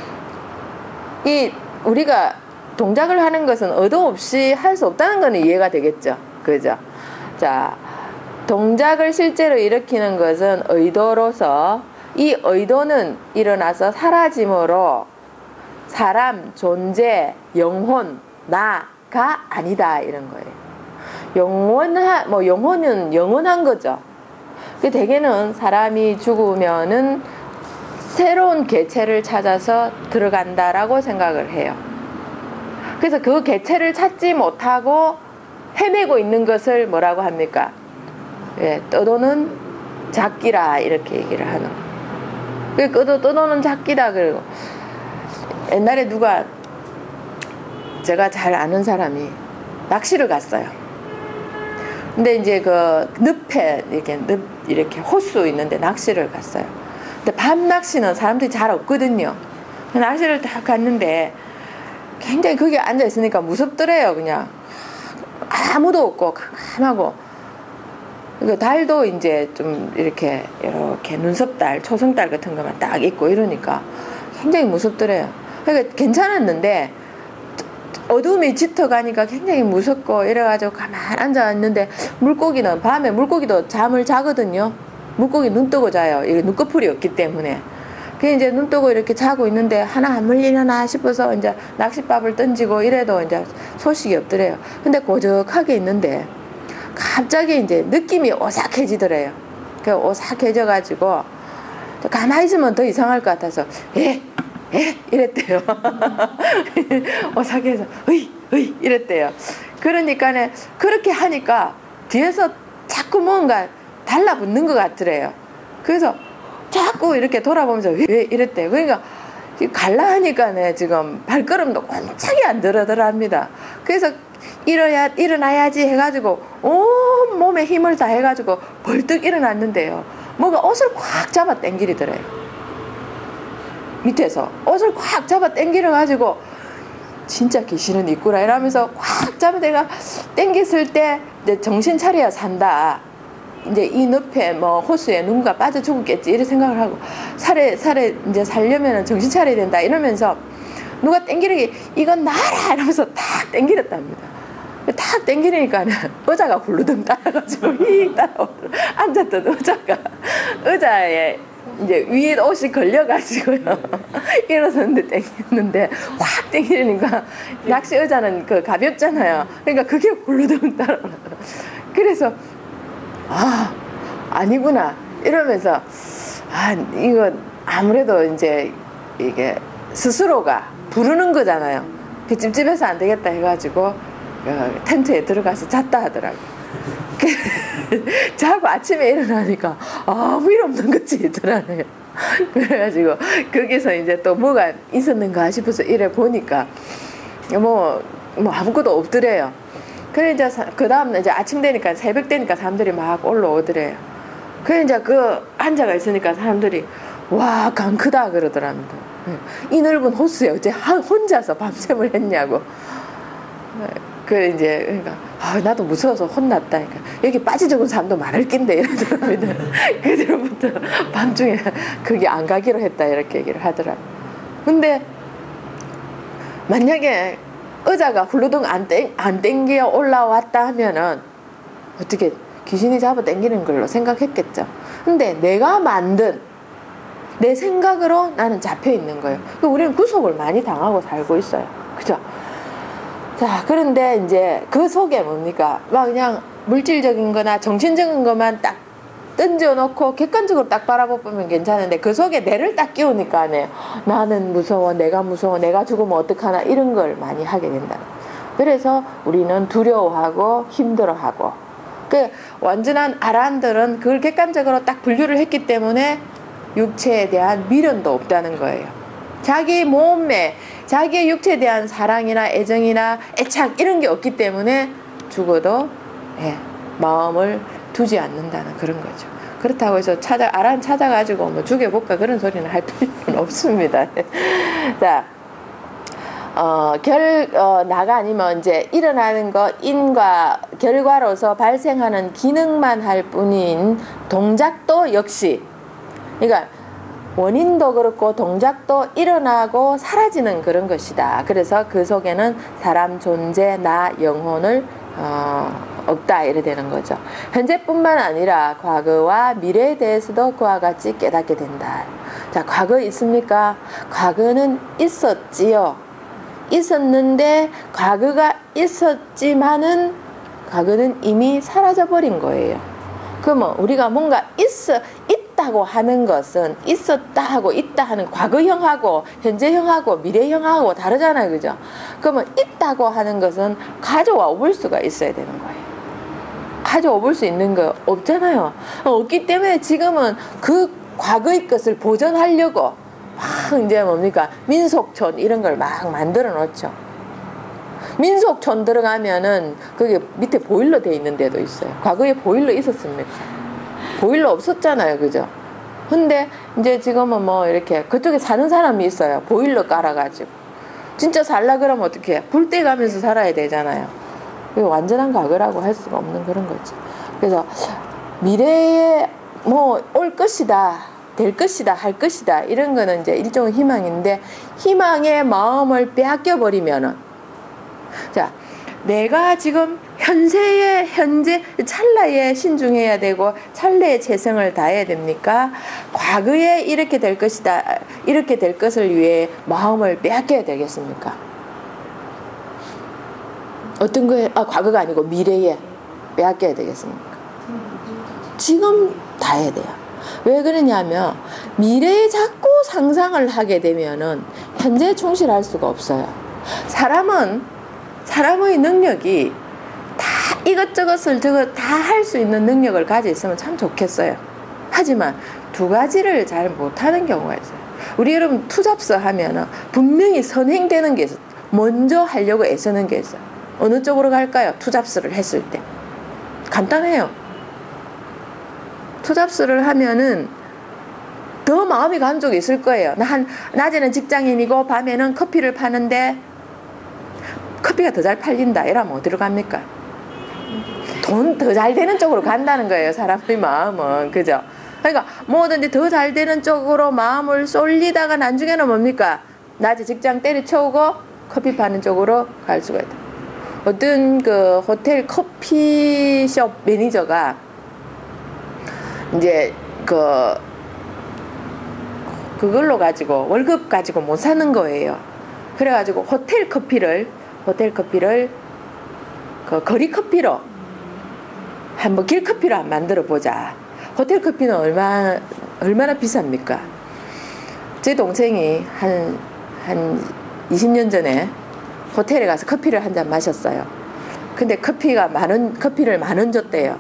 Speaker 1: 이 우리가 동작을 하는 것은 의도 없이 할 수 없다는 것은 이해가 되겠죠. 그죠? 자, 동작을 실제로 일으키는 것은 의도로서 이 의도는 일어나서 사라짐으로 사람, 존재, 영혼, 나가 아니다 이런 거예요. 영원한 뭐 영혼은 영원한 거죠. 그 대개는 사람이 죽으면은 새로운 개체를 찾아서 들어간다라고 생각을 해요. 그래서 그 개체를 찾지 못하고 헤매고 있는 것을 뭐라고 합니까? 예, 떠도는 작기라 이렇게 얘기를 하는 거예요. 그 떠도는 작기다. 그리고 옛날에 누가 제가 잘 아는 사람이 낚시를 갔어요. 근데 이제 그 늪에 이렇게 늪 이렇게 호수 있는데 낚시를 갔어요. 근데 밤 낚시는 사람들이 잘 없거든요. 낚시를 딱 갔는데 굉장히 거기 앉아 있으니까 무섭더래요. 그냥 아무도 없고 캄캄하고 그 달도 이제 좀 이렇게 이렇게 눈썹달, 초승달 같은 것만 딱 있고 이러니까 굉장히 무섭더래요. 그러니까 괜찮았는데 어둠이 짙어가니까 굉장히 무섭고 이래가지고 가만 앉아있는데 물고기는 밤에 물고기도 잠을 자거든요. 물고기 눈 뜨고 자요. 이게 눈꺼풀이 없기 때문에 그 이제 눈 뜨고 이렇게 자고 있는데 하나 안 물리려나 싶어서 이제 낚싯밥을 던지고 이래도 이제 소식이 없더래요. 근데 고적하게 있는데 갑자기 이제 느낌이 오싹해지더래요. 그 오싹해져 가지고 가만히 있으면 더 이상할 것 같아서 에? 에? 이랬대요. 오싹해서 으이 으이 이랬대요. 그러니까 그렇게 하니까 뒤에서 자꾸 뭔가 달라붙는 것 같더래요. 그래서 자꾸 이렇게 돌아보면서 왜 이랬대요. 그러니까 갈라 하니까 지금 발걸음도 꼼짝이 안 들어더랍니다. 그래서 일어야, 일어나야지 해가지고 온 몸에 힘을 다 해가지고 벌떡 일어났는데요. 뭐가 옷을 꽉 잡아 당기더래요. 밑에서 옷을 꽉 잡아 당기려가지고 진짜 귀신은 있구나 이러면서 꽉 잡아 내가 당겼을 때 이제 정신 차려야 산다. 이제 이 늪에 뭐 호수에 누군가 빠져 죽었겠지 이런 생각을 하고 살에 살에 이제 살려면은 정신 차려야 된다 이러면서 누가 땡기르기 이건 나라 이러면서 탁 땡기렸답니다. 탁 땡기니까 의자가 굴르덩 따라가지고 히 따라오더라. 앉았던 의자가 의자에 이제 위에 옷이 걸려가지고요. 일어섰는데 땡겼는데 확 땡기니까 낚시 의자는 그 가볍잖아요. 그러니까 그게 굴르덩 따라오더라. 그래서 아 아니구나 이러면서 아 이거 아무래도 이제 이게 스스로가 부르는 거잖아요. 그 찝찝해서 안 되겠다 해가지고 어, 텐트에 들어가서 잤다 하더라고. 자고 아침에 일어나니까 아무 일 없는 것이 있더라네요. 그래가지고 거기서 이제 또 뭐가 있었는가 싶어서 이래 보니까 뭐, 뭐 아무것도 없더래요. 그래 이제 그 다음 이제 아침 되니까 새벽 되니까 사람들이 막 올라오더래요. 그래 이제 그 앉아가 있으니까 사람들이 와 강 크다 그러더랍니다. 이 넓은 호수에 어째 혼자서 밤샘을 했냐고. 그래 이제 그러니까 아, 나도 무서워서 혼났다. 그러니까 여기 빠져 죽은 사람도 많을 낀데 이러더랍니다. 그때부터 밤중에 거기 안 가기로 했다 이렇게 얘기를 하더라고요. 근데 만약에 의자가 훌루덩 안, 땡, 안 땡겨 올라왔다 하면은 어떻게 귀신이 잡아 당기는 걸로 생각했겠죠. 근데 내가 만든 내 생각으로 나는 잡혀 있는 거예요. 우리는 구속을 많이 당하고 살고 있어요. 그죠? 자, 그런데 이제 그 속에 뭡니까? 막 그냥 물질적인 거나 정신적인 것만 딱 던져놓고 객관적으로 딱 바라보면 괜찮은데 그 속에 내를 딱 끼우니까 나는 무서워, 내가 무서워, 내가 죽으면 어떡하나 이런 걸 많이 하게 된다. 그래서 우리는 두려워하고 힘들어하고 그 완전한 아란들은 그걸 객관적으로 딱 분류를 했기 때문에 육체에 대한 미련도 없다는 거예요. 자기 몸에 자기의 육체에 대한 사랑이나 애정이나 애착 이런 게 없기 때문에 죽어도 예, 마음을 두지 않는다는 그런 거죠. 그렇다고 해서 찾아 아란 찾아가지고 뭐 죽여볼까 그런 소리는 할 필요는 없습니다. 자, 어, 결 어, 나가 아니면 이제 일어나는 거 인과 결과로서 발생하는 기능만 할 뿐인 동작도 역시, 그러니까 원인도 그렇고 동작도 일어나고 사라지는 그런 것이다. 그래서 그 속에는 사람 존재, 나, 영혼을 어, 없다 이래 되는 거죠. 현재뿐만 아니라 과거와 미래에 대해서도 그와 같이 깨닫게 된다. 자, 과거 있습니까? 과거는 있었지요. 있었는데 과거가 있었지만은 과거는 이미 사라져 버린 거예요. 그러면 우리가 뭔가 있어 있다고 하는 것은 있었다 하고 있다 하는 과거형하고 현재형하고 미래형하고 다르잖아요, 그죠? 그러면 있다고 하는 것은 가져와 볼 수가 있어야 되는 거예요. 가져와 볼 수 있는 거 없잖아요. 없기 때문에 지금은 그 과거의 것을 보존하려고 막 이제 뭡니까 민속촌 이런 걸 막 만들어 놓죠. 민속촌 들어가면은 그게 밑에 보일러 돼 있는 데도 있어요. 과거에 보일러 있었습니까? 보일러 없었잖아요, 그죠? 근데 이제 지금은 뭐 이렇게 그쪽에 사는 사람이 있어요. 보일러 깔아가지고 진짜 살라 그러면 어떻게 해? 불 떼 가면서 살아야 되잖아요. 이거 완전한 과거라고 할 수가 없는 그런 거죠. 그래서 미래에 뭐 올 것이다, 될 것이다, 할 것이다 이런 거는 이제 일종의 희망인데 희망의 마음을 빼앗겨 버리면은 자, 내가 지금 현세에 현재 찰나에 신중해야 되고 찰나에 재성을 다해야 됩니까? 과거에 이렇게 될 것이다 이렇게 될 것을 위해 마음을 빼앗겨야 되겠습니까? 어떤 거에, 아, 과거가 아니고 미래에 빼앗겨야 되겠습니까? 지금 다 해야 돼요. 왜 그러냐면 미래에 자꾸 상상을 하게 되면은 현재에 충실할 수가 없어요. 사람은 사람의 능력이 다 이것저것을 저것 다 할 수 있는 능력을 가지고 있으면 참 좋겠어요. 하지만 두 가지를 잘 못하는 경우가 있어요. 우리 여러분 투잡서 하면은 분명히 선행되는 게 있어요. 먼저 하려고 애쓰는 게 있어요. 어느 쪽으로 갈까요? 투잡서를 했을 때 간단해요. 투잡서를 하면은 더 마음이 간 쪽이 있을 거예요. 나 한, 낮에는 직장인이고 밤에는 커피를 파는데 커피가 더 잘 팔린다 이러면 어디로 갑니까? 돈 더 잘 되는 쪽으로 간다는 거예요. 사람의 마음은. 그죠? 그러니까 뭐든지 더 잘 되는 쪽으로 마음을 쏠리다가 나중에는 뭡니까? 낮에 직장 때려치우고 커피 파는 쪽으로 갈 수가 있다. 어떤 그 호텔 커피숍 매니저가 이제 그 그걸로 가지고 월급 가지고 못 사는 거예요. 그래가지고 호텔 커피를 호텔 커피를 그 거리 커피로 한번 길 커피로 한번 만들어 보자. 호텔 커피는 얼마 얼마나 비쌉니까? 제 동생이 한 한 이십 년 전에 호텔에 가서 커피를 한 잔 마셨어요. 근데 커피가 만 원, 커피를 만 원 줬대요.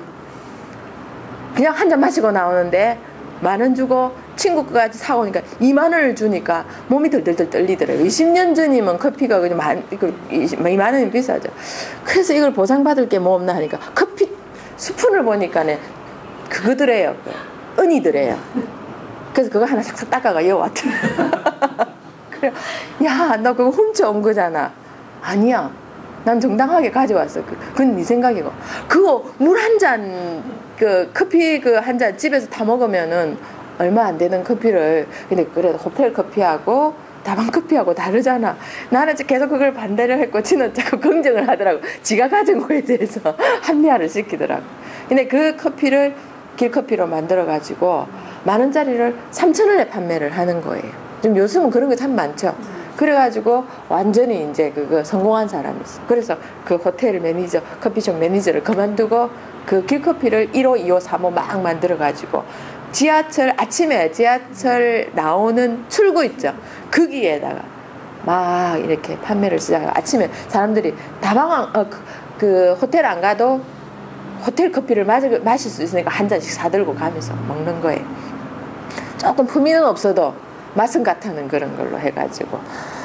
Speaker 1: 그냥 한 잔 마시고 나오는데 만 원 주고 친구 거까지 사오니까 이만 원을 주니까 몸이 덜덜덜 떨리더라고요. 이십 년 전이면 커피가 그냥 만, 이만 원이 비싸죠. 그래서 이걸 보상받을 게 뭐 없나 하니까 커피 스푼을 보니까는 그거더래요. 은이더래요. 그래서 그거 하나 싹싹 닦아가 이어왔더래요. 그래, 야, 너 그거 훔쳐온 거잖아. 아니야. 난 정당하게 가져왔어. 그건 네 생각이고. 그거 물 한 잔, 그 커피 그 한 잔 집에서 타 먹으면은 얼마 안 되는 커피를, 근데 그래도 호텔 커피하고 다방 커피하고 다르잖아. 나는 계속 그걸 반대를 했고, 지는 자꾸 긍정을 하더라고. 지가 가진 거에 대해서 합리화를 시키더라고. 근데 그 커피를 길커피로 만들어가지고 만 원짜리를 삼천 원에 판매를 하는 거예요. 지금 요즘은 그런 거 참 많죠. 그래가지고 완전히 이제 그거 성공한 사람이 있어. 그래서 그 호텔 매니저, 커피숍 매니저를 그만두고 그 길커피를 일 호, 이 호, 삼 호 막 만들어가지고 지하철, 아침에 지하철 나오는 출구 있죠. 거기에다가 막 이렇게 판매를 시작하고 아침에 사람들이 다방, 어, 그, 그 호텔 안 가도 호텔 커피를 마실, 마실 수 있으니까 한 잔씩 사들고 가면서 먹는 거예요. 조금 품위는 없어도 맛은 같다는 그런 걸로 해가지고.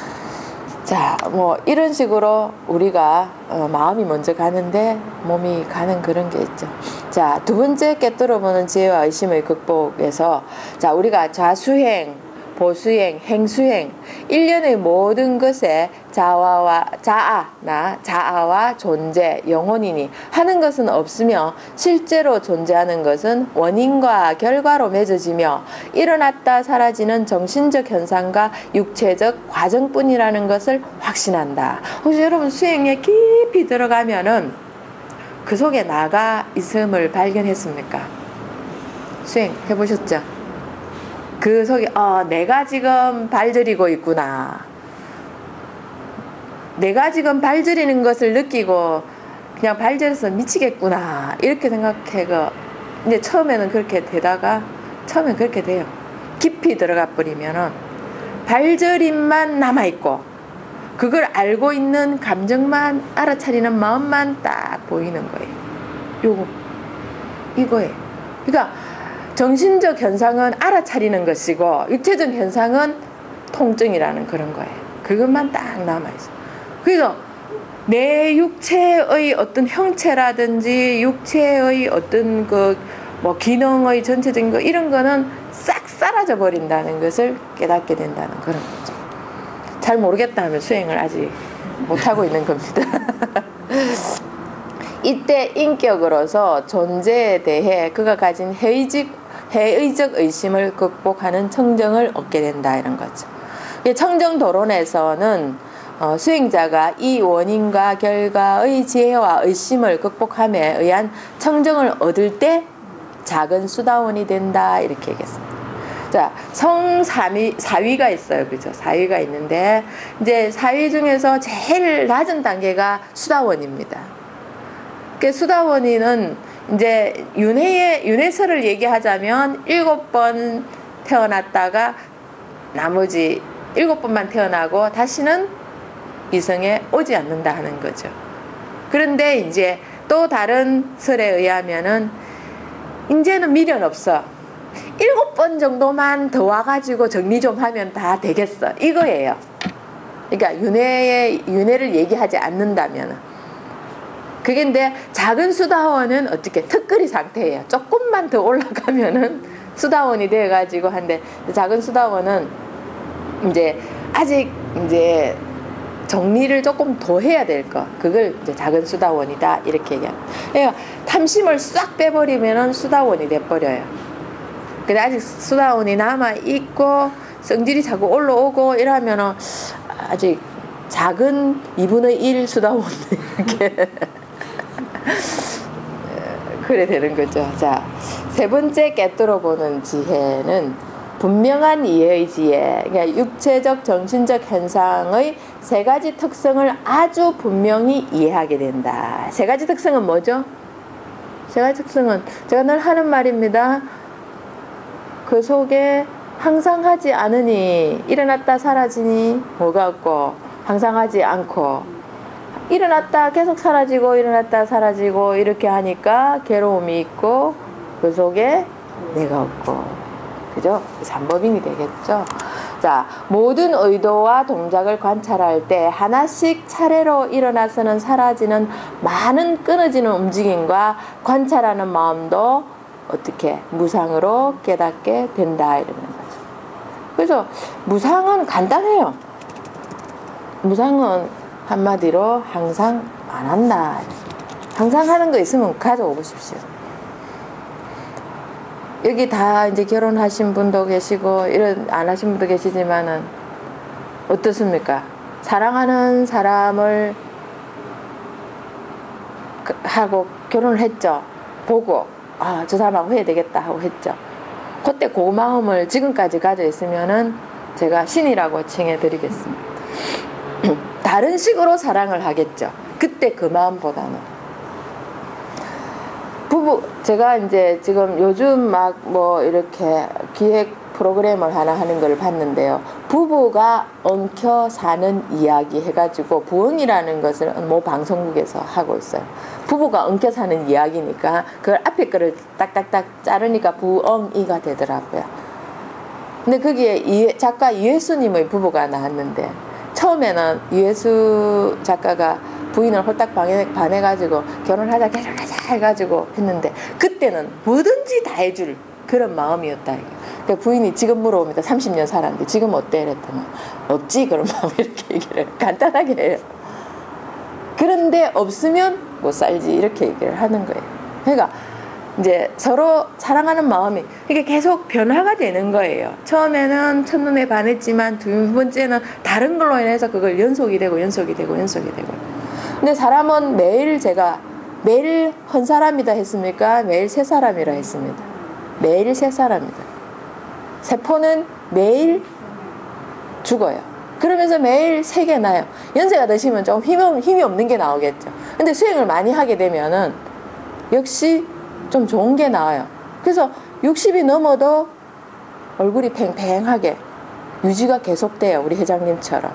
Speaker 1: 자, 뭐 이런 식으로 우리가 어, 마음이 먼저 가는데 몸이 가는 그런 게 있죠. 자, 두 번째 깨뚫어보는 지혜와 의심의 극복에서, 자, 우리가 자수행, 보수행, 행수행, 일련의 모든 것에 자아와 자아나 자아와 존재, 영혼이니 하는 것은 없으며 실제로 존재하는 것은 원인과 결과로 맺어지며 일어났다 사라지는 정신적 현상과 육체적 과정뿐이라는 것을 확신한다. 혹시 여러분 수행에 깊이 들어가면은 그 속에 나가 있음을 발견했습니까? 수행 해보셨죠? 그 속에 어, 내가 지금 발저리고 있구나. 내가 지금 발저리는 것을 느끼고 그냥 발저려서 미치겠구나 이렇게 생각해가 이제 처음에는 그렇게 되다가 처음엔 그렇게 돼요. 깊이 들어가 버리면은 발저림만 남아있고 그걸 알고 있는 감정만 알아차리는 마음만 딱 보이는 거예요. 요거 이거예요. 그러니까 정신적 현상은 알아차리는 것이고 육체적 현상은 통증이라는 그런 거예요. 그것만 딱 남아있어요. 그래서 내 육체의 어떤 형체라든지 육체의 어떤 그 뭐 기능의 전체적인 거 이런 거는 싹 사라져 버린다는 것을 깨닫게 된다는 그런 거죠. 잘 모르겠다 하면 수행을 아직 못하고 있는 겁니다. 이때 인격으로서 존재에 대해 그가 가진 해의적, 해의적 의심을 극복하는 청정을 얻게 된다 이런 거죠. 청정도론에서는 어, 수행자가 이 원인과 결과의 지혜와 의심을 극복함에 의한 청정을 얻을 때 작은 수다원이 된다 이렇게 얘기했습니다. 자, 성사위, 사위가 있어요. 그죠? 사위가 있는데, 이제 사위 중에서 제일 낮은 단계가 수다원입니다. 그 수다원이는 이제 윤회의, 윤회설을 얘기하자면 일곱 번 태어났다가 나머지 일곱 번만 태어나고 다시는 이성에 오지 않는다 하는 거죠. 그런데 이제 또 다른 설에 의하면은 이제는 미련 없어. 일곱 번 정도만 더 와가지고 정리 좀 하면 다 되겠어. 이거예요. 그러니까 윤회의, 윤회를 얘기하지 않는다면. 그게 근데 작은 수다원은 어떻게 특거리 상태예요. 조금만 더 올라가면은 수다원이 돼가지고 한데, 작은 수다원은 이제 아직 이제 정리를 조금 더 해야 될 거. 그걸 이제 작은 수다원이다. 이렇게 얘기합니다. 그러니까 탐심을 싹 빼버리면은 수다원이 돼버려요. 근데 아직 수다원이 남아있고, 성질이 자꾸 올라오고 이러면은 아직 작은 이분의 일 수다원 이렇게. 그래 되는 거죠. 자, 세 번째 깨뜨려 보는 지혜는 분명한 이해의 지혜. 그러니까 육체적, 정신적 현상의 세 가지 특성을 아주 분명히 이해하게 된다. 세 가지 특성은 뭐죠? 세 가지 특성은 제가 늘 하는 말입니다. 그 속에 항상 하지 않으니 일어났다 사라지니 뭐가 없고, 항상 하지 않고 일어났다 계속 사라지고 일어났다 사라지고 이렇게 하니까 괴로움이 있고, 그 속에 내가 없고, 그죠? 삼법인이 되겠죠. 자, 모든 의도와 동작을 관찰할 때 하나씩 차례로 일어나서는 사라지는 많은 끊어지는 움직임과 관찰하는 마음도 어떻게 무상으로 깨닫게 된다 이러는 거죠. 그래서 무상은 간단해요. 무상은 한마디로 항상 안 한다. 항상 하는 거 있으면 가져오 보십시오. 여기 다 이제 결혼하신 분도 계시고 이런 안 하신 분도 계시지만은 어떻습니까? 사랑하는 사람을 하고 결혼을 했죠. 보고 아, 저 사람하고 해야 되겠다 하고 했죠. 그때 그 마음을 지금까지 가져 있으면은 제가 신이라고 칭해 드리겠습니다. 다른 식으로 사랑을 하겠죠. 그때 그 마음보다는. 부부, 제가 이제 지금 요즘 막 뭐 이렇게 기획 프로그램을 하나 하는 걸 봤는데요. 부부가 엉켜 사는 이야기 해가지고 부엉이라는 것을 뭐 방송국에서 하고 있어요. 부부가 엉켜 사는 이야기니까 그걸 앞에 거를 딱딱딱 자르니까 부엉이가 되더라고요. 근데 거기에 이, 작가 이회수님의 부부가 나왔는데, 처음에는 이회수 작가가 부인을 홀딱 반해, 반해가지고 결혼하자 결혼하자 해가지고 했는데, 그때는 뭐든지 다 해줄 그런 마음이었다. 그러니까 부인이 지금 물어봅니다. 삼십 년 살았는데 지금 어때? 이랬더니 없지 그런 마음, 이렇게 얘기를 간단하게 해요. 그런데 없으면 못 살지 이렇게 얘기를 하는 거예요. 그러니까 이제 서로 사랑하는 마음이 이게 계속 변화가 되는 거예요. 처음에는 첫눈에 반했지만 두 번째는 다른 걸로 인해서 그걸 연속이 되고 연속이 되고 연속이 되고. 근데 사람은 매일, 제가 매일 한 사람이다 했습니까? 매일 새 사람이라 했습니다. 매일 새 사람이다. 세포는 매일 죽어요. 그러면서 매일 새 개 나요. 연세가 드시면 좀 힘, 힘이 없는 게 나오겠죠. 근데 수행을 많이 하게 되면은 역시 좀 좋은 게 나와요. 그래서 육십이 넘어도 얼굴이 팽팽하게 유지가 계속돼요. 우리 회장님처럼.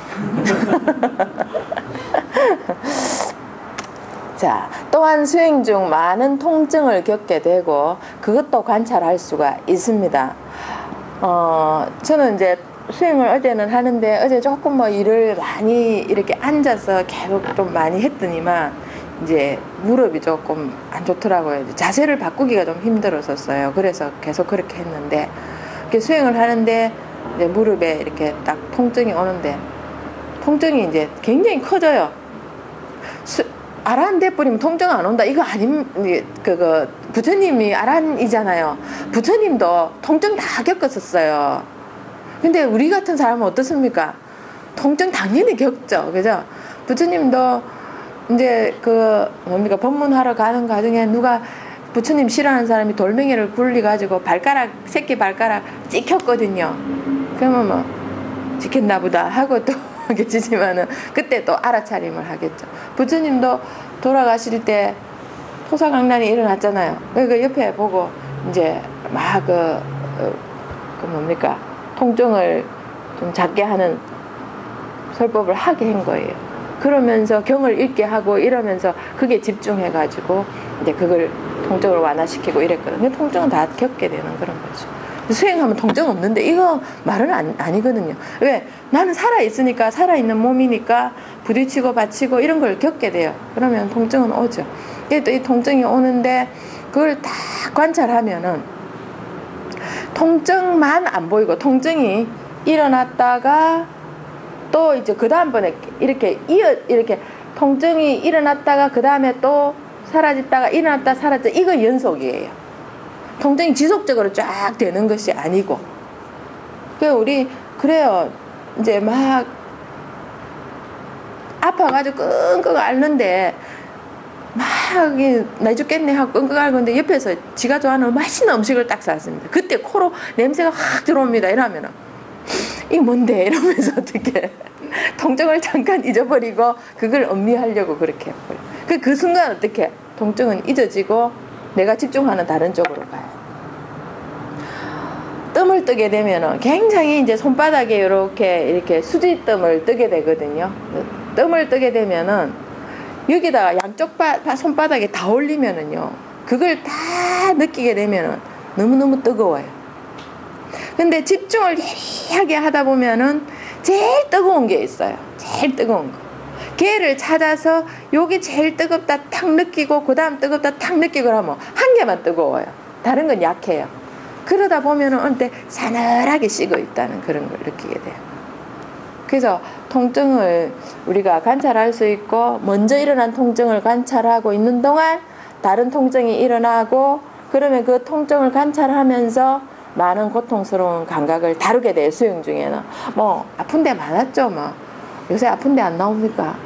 Speaker 1: 자, 또한 수행 중 많은 통증을 겪게 되고 그것도 관찰할 수가 있습니다. 어, 저는 이제 수행을 어제는 하는데 어제 조금 뭐 일을 많이 이렇게 앉아서 계속 좀 많이 했더니만 이제 무릎이 조금 안 좋더라고요. 자세를 바꾸기가 좀 힘들었었어요. 그래서 계속 그렇게 했는데, 이렇게 수행을 하는데 이제 무릎에 이렇게 딱 통증이 오는데, 통증이 이제 굉장히 커져요. 수, 아란 돼버리면 통증 안 온다. 이거 아님, 그거, 부처님이 아란이잖아요. 부처님도 통증 다 겪었었어요. 근데 우리 같은 사람은 어떻습니까? 통증 당연히 겪죠. 그죠? 부처님도 이제 그 뭡니까 법문하러 가는 과정에 누가 부처님 싫어하는 사람이 돌멩이를 굴려가지고 발가락, 새끼 발가락 찍혔거든요. 그러면 뭐 지켰나 보다 하고 또 계시지만은 그때 또 알아차림을 하겠죠. 부처님도 돌아가실 때 토사강난이 일어났잖아요. 그 옆에 보고 이제 막 그, 그 뭡니까 통증을 좀 작게 하는 설법을 하게 한 거예요. 그러면서 경을 읽게 하고 이러면서 그게 집중해가지고 이제 그걸 통증을 완화시키고 이랬거든요. 통증은 다 겪게 되는 그런 거죠. 수행하면 통증 없는데 이거 말은 안, 아니거든요. 왜? 나는 살아있으니까, 살아있는 몸이니까 부딪히고 받치고 이런 걸 겪게 돼요. 그러면 통증은 오죠. 또 이 통증이 오는데 그걸 다 관찰하면은 통증만 안 보이고 통증이 일어났다가 또 이제 그 다음번에 이렇게 이어 이렇게 통증이 일어났다가 그 다음에 또 사라졌다가 일어났다 사라졌다 이거 연속이에요. 통증이 지속적으로 쫙 되는 것이 아니고. 그 우리 그래요. 이제 막 아파가지고 끙끙 앓는데 막 나 죽겠네 하고 끙끙 앓는데 옆에서 지가 좋아하는 맛있는 음식을 딱 쌌습니다. 그때 코로 냄새가 확 들어옵니다. 이러면은 이게 뭔데 이러면서 어떻게 통증을 잠깐 잊어버리고 그걸 음미하려고 그렇게 해버려. 그, 그 순간 어떻게 통증은 잊어지고 내가 집중하는 다른 쪽으로 가요. 뜸을 뜨게 되면은 굉장히 이제 손바닥에 이렇게 이렇게 수지뜸을 뜨게 되거든요. 뜸을 뜨게 되면은 여기다가 양쪽 바, 손바닥에 다 올리면은요, 그걸 다 느끼게 되면은 너무너무 뜨거워요. 근데 집중을 예리하게 하다 보면은 제일 뜨거운 게 있어요. 제일 뜨거운 거. 걔를 찾아서 여기 제일 뜨겁다 탁 느끼고 그 다음 뜨겁다 탁 느끼고 하면 한 개만 뜨거워요. 다른 건 약해요. 그러다 보면은 언제 사늘하게 식어 있다는 그런 걸 느끼게 돼요. 그래서 통증을 우리가 관찰할 수 있고, 먼저 일어난 통증을 관찰하고 있는 동안 다른 통증이 일어나고, 그러면 그 통증을 관찰하면서 많은 고통스러운 감각을 다루게 돼요. 수행 중에는 뭐 아픈 데 많았죠. 뭐 요새 아픈 데 안 나옵니까?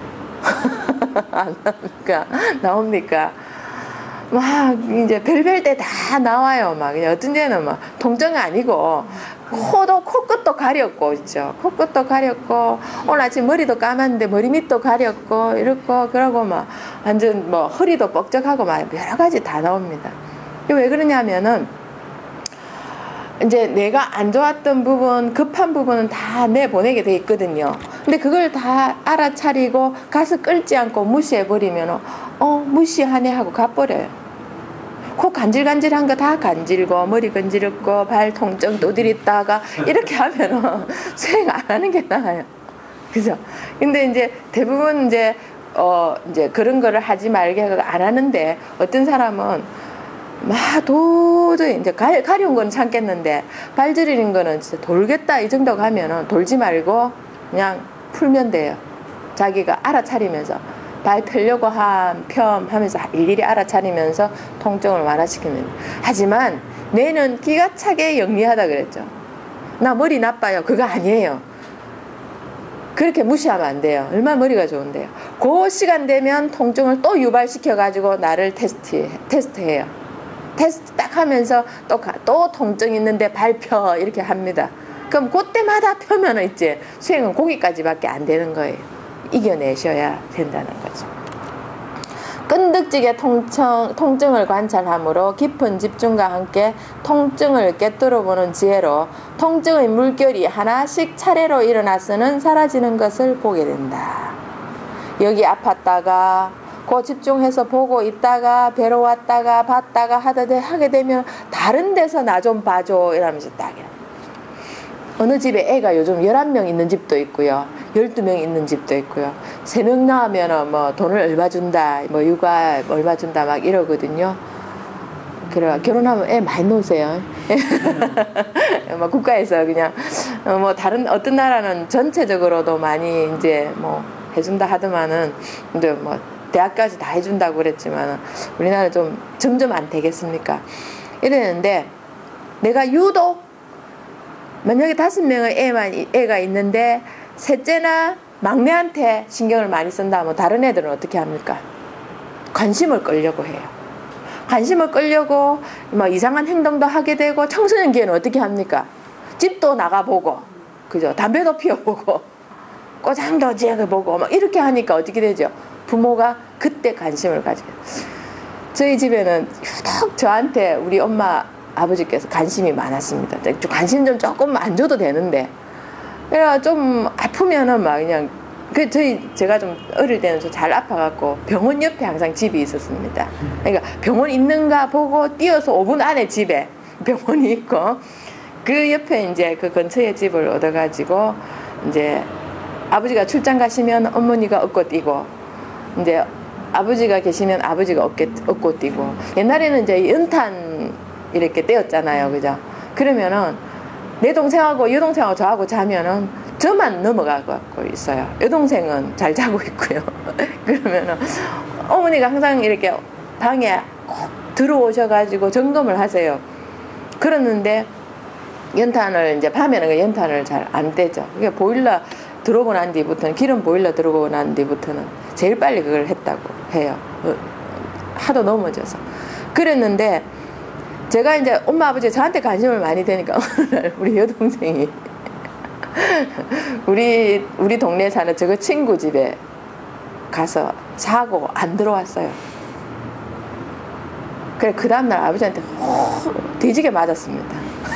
Speaker 1: 안 나옵니까? 나옵니까? 막 이제 별별 때 다 나와요. 막 어떤 데는 막 통증이 아니고 코도 코끝도 가렸고 있죠. 코끝도 가렸고 오늘 아침 머리도 감았는데 머리 밑도 가렸고 이렇고 그러고 막 완전 뭐 허리도 뻑적하고 막 여러 가지 다 나옵니다. 왜 그러냐면은 이제 내가 안 좋았던 부분, 급한 부분은 다 내보내게 돼 있거든요. 근데 그걸 다 알아차리고 가서 끌지 않고 무시해버리면 어 무시하네 하고 가버려요. 코 간질간질한 거 다 간질고 머리 간지럽고 발 통증 두드렸다가 이렇게 하면은 수행 안 하는 게 나아요. 그죠? 근데 이제 대부분 이제 어 이제 그런 거를 하지 말게 안 하는데, 어떤 사람은 막 도저히 이제 가, 가려운 건 참겠는데 발 저리는 거는 진짜 돌겠다 이 정도 가면은 돌지 말고 그냥 풀면 돼요. 자기가 알아차리면서 발 펴려고 한 펴 하면서 일일이 알아차리면서 통증을 완화시키면. 하지만 뇌는 기가 차게 영리하다 그랬죠. 나 머리 나빠요. 그거 아니에요. 그렇게 무시하면 안 돼요. 얼마나 머리가 좋은데요. 그 시간 되면 통증을 또 유발시켜 가지고 나를 테스트 테스트해요. 테스트 딱 하면서 또, 또 통증 있는데 발 펴 이렇게 합니다. 그럼 그때마다 펴면 이제 수행은 거기까지밖에 안 되는 거예요. 이겨내셔야 된다는 거죠. 끈덕지게 통증, 통증을 관찰함으로 깊은 집중과 함께 통증을 꿰뚫어보는 지혜로 통증의 물결이 하나씩 차례로 일어나서는 사라지는 것을 보게 된다. 여기 아팠다가 그 집중해서 보고 있다가 배로 왔다가 봤다가 하다 하게 되면 다른 데서 나 좀 봐줘 이러면서 딱 어느 집에 애가 요즘 열한 명 있는 집도 있고요, 열두 명 있는 집도 있고요. 세 명 낳으면 뭐 돈을 얼마 준다, 뭐 육아 얼마 준다 막 이러거든요. 그래 결혼하면 애 많이 놓으세요. 뭐 국가에서 그냥 뭐 다른 어떤 나라는 전체적으로도 많이 이제 뭐 해준다 하더만은 근데 뭐 대학까지 다 해준다고 그랬지만 우리나라 좀 점점 안 되겠습니까? 이랬는데 내가 유독 만약에 다섯 명의 애만, 애가 있는데 셋째나 막내한테 신경을 많이 쓴다 하면 다른 애들은 어떻게 합니까? 관심을 끌려고 해요. 관심을 끌려고 뭐 이상한 행동도 하게 되고, 청소년기에는 어떻게 합니까? 집도 나가보고, 그죠? 담배도 피워보고, 꼬장도 지어보고, 막 이렇게 하니까 어떻게 되죠? 부모가 그때 관심을 가지게 돼요. 저희 집에는 유독 저한테 우리 엄마 아버지께서 관심이 많았습니다. 관심 좀 조금 안 줘도 되는데, 그래가 좀 아프면은 막 그냥, 그 저희 제가 좀 어릴 때는 좀 잘 아파갖고 병원 옆에 항상 집이 있었습니다. 그러니까 병원 있는가 보고 뛰어서 오 분 안에 집에 병원이 있고, 그 옆에 이제 그 근처에 집을 얻어가지고 이제 아버지가 출장 가시면 어머니가 업고 뛰고, 이제 아버지가 계시면 아버지가 업게, 업고 뛰고, 옛날에는 이제 연탄 이렇게 떼었잖아요, 그죠? 그러면은 내 동생하고 여동생하고 저하고 자면은 저만 넘어가고 있어요. 여동생은 잘 자고 있고요. 그러면은 어머니가 항상 이렇게 방에 꼭 들어오셔가지고 점검을 하세요. 그러는데 연탄을 이제 밤에는 연탄을 잘 안 떼죠. 그게 보일러 들어오고 난 뒤부터는, 기름 보일러 들어오고 난 뒤부터는 제일 빨리 그걸 했다고 해요. 하도 넘어져서. 그랬는데 제가 이제 엄마 아버지 저한테 관심을 많이 되니까 어느 날 우리 여동생이 우리 우리 동네에 사는 저거 친구 집에 가서 자고 안 들어왔어요. 그래 그 다음날 아버지한테 뒤지게 맞았습니다.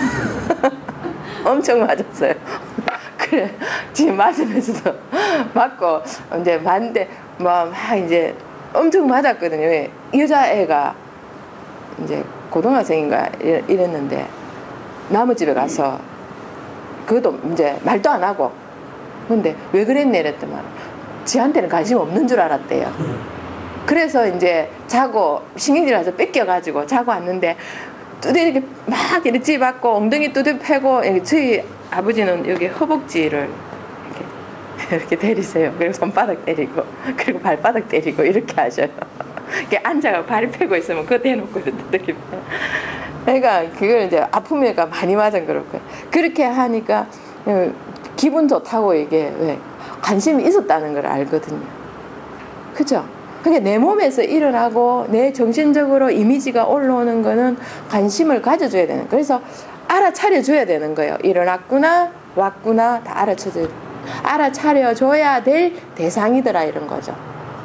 Speaker 1: 엄청 맞았어요. 그래 지금 맞으면서도 맞고 이제 맞는데 막, 막 이제 엄청 맞았거든요. 여자애가 이제 고등학생인가 이랬는데 남의 집에 가서 그것도 이제 말도 안 하고, 근데 왜 그랬네 이랬더만 지한테는 관심 없는 줄 알았대요. 그래서 이제 자고 신경질 나서 뺏겨가지고 자고 왔는데 두드려 이렇게 막 이렇게 찌받고 엉덩이 두드려 패고, 저희 아버지는 여기 허벅지를 이렇게 이렇게 때리세요. 그리고 손바닥 때리고 그리고 발바닥 때리고 이렇게 하셔요. 이렇게 앉아가 발이 패고 있으면 그거 대놓고 이렇게. 그러니까 그걸 이제 아프니까 많이 맞은 그럴 거예요. 그렇게 하니까 기분 좋다고 이게 왜 관심이 있었다는 걸 알거든요. 그죠? 그러니까 내 몸에서 일어나고 내 정신적으로 이미지가 올라오는 거는 관심을 가져줘야 되는 거예요. 그래서 알아차려줘야 되는 거예요. 일어났구나, 왔구나, 다 알아차려, 알아차려줘야 될 대상이더라 이런 거죠.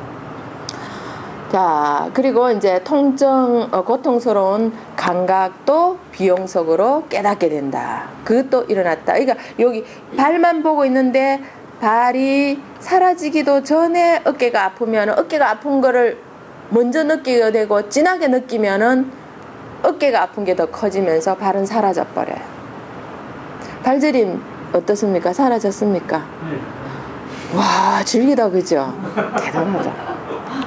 Speaker 1: 자, 그리고 이제 통증, 어, 고통스러운 감각도 비용속으로 깨닫게 된다. 그것도 일어났다. 그러니까 여기 발만 보고 있는데 발이 사라지기도 전에 어깨가 아프면 어깨가 아픈 거를 먼저 느끼게 되고 진하게 느끼면은 어깨가 아픈 게 더 커지면서 발은 사라져 버려요. 발저림 어떻습니까? 사라졌습니까? 네. 와, 즐기다 그죠? 대단하죠.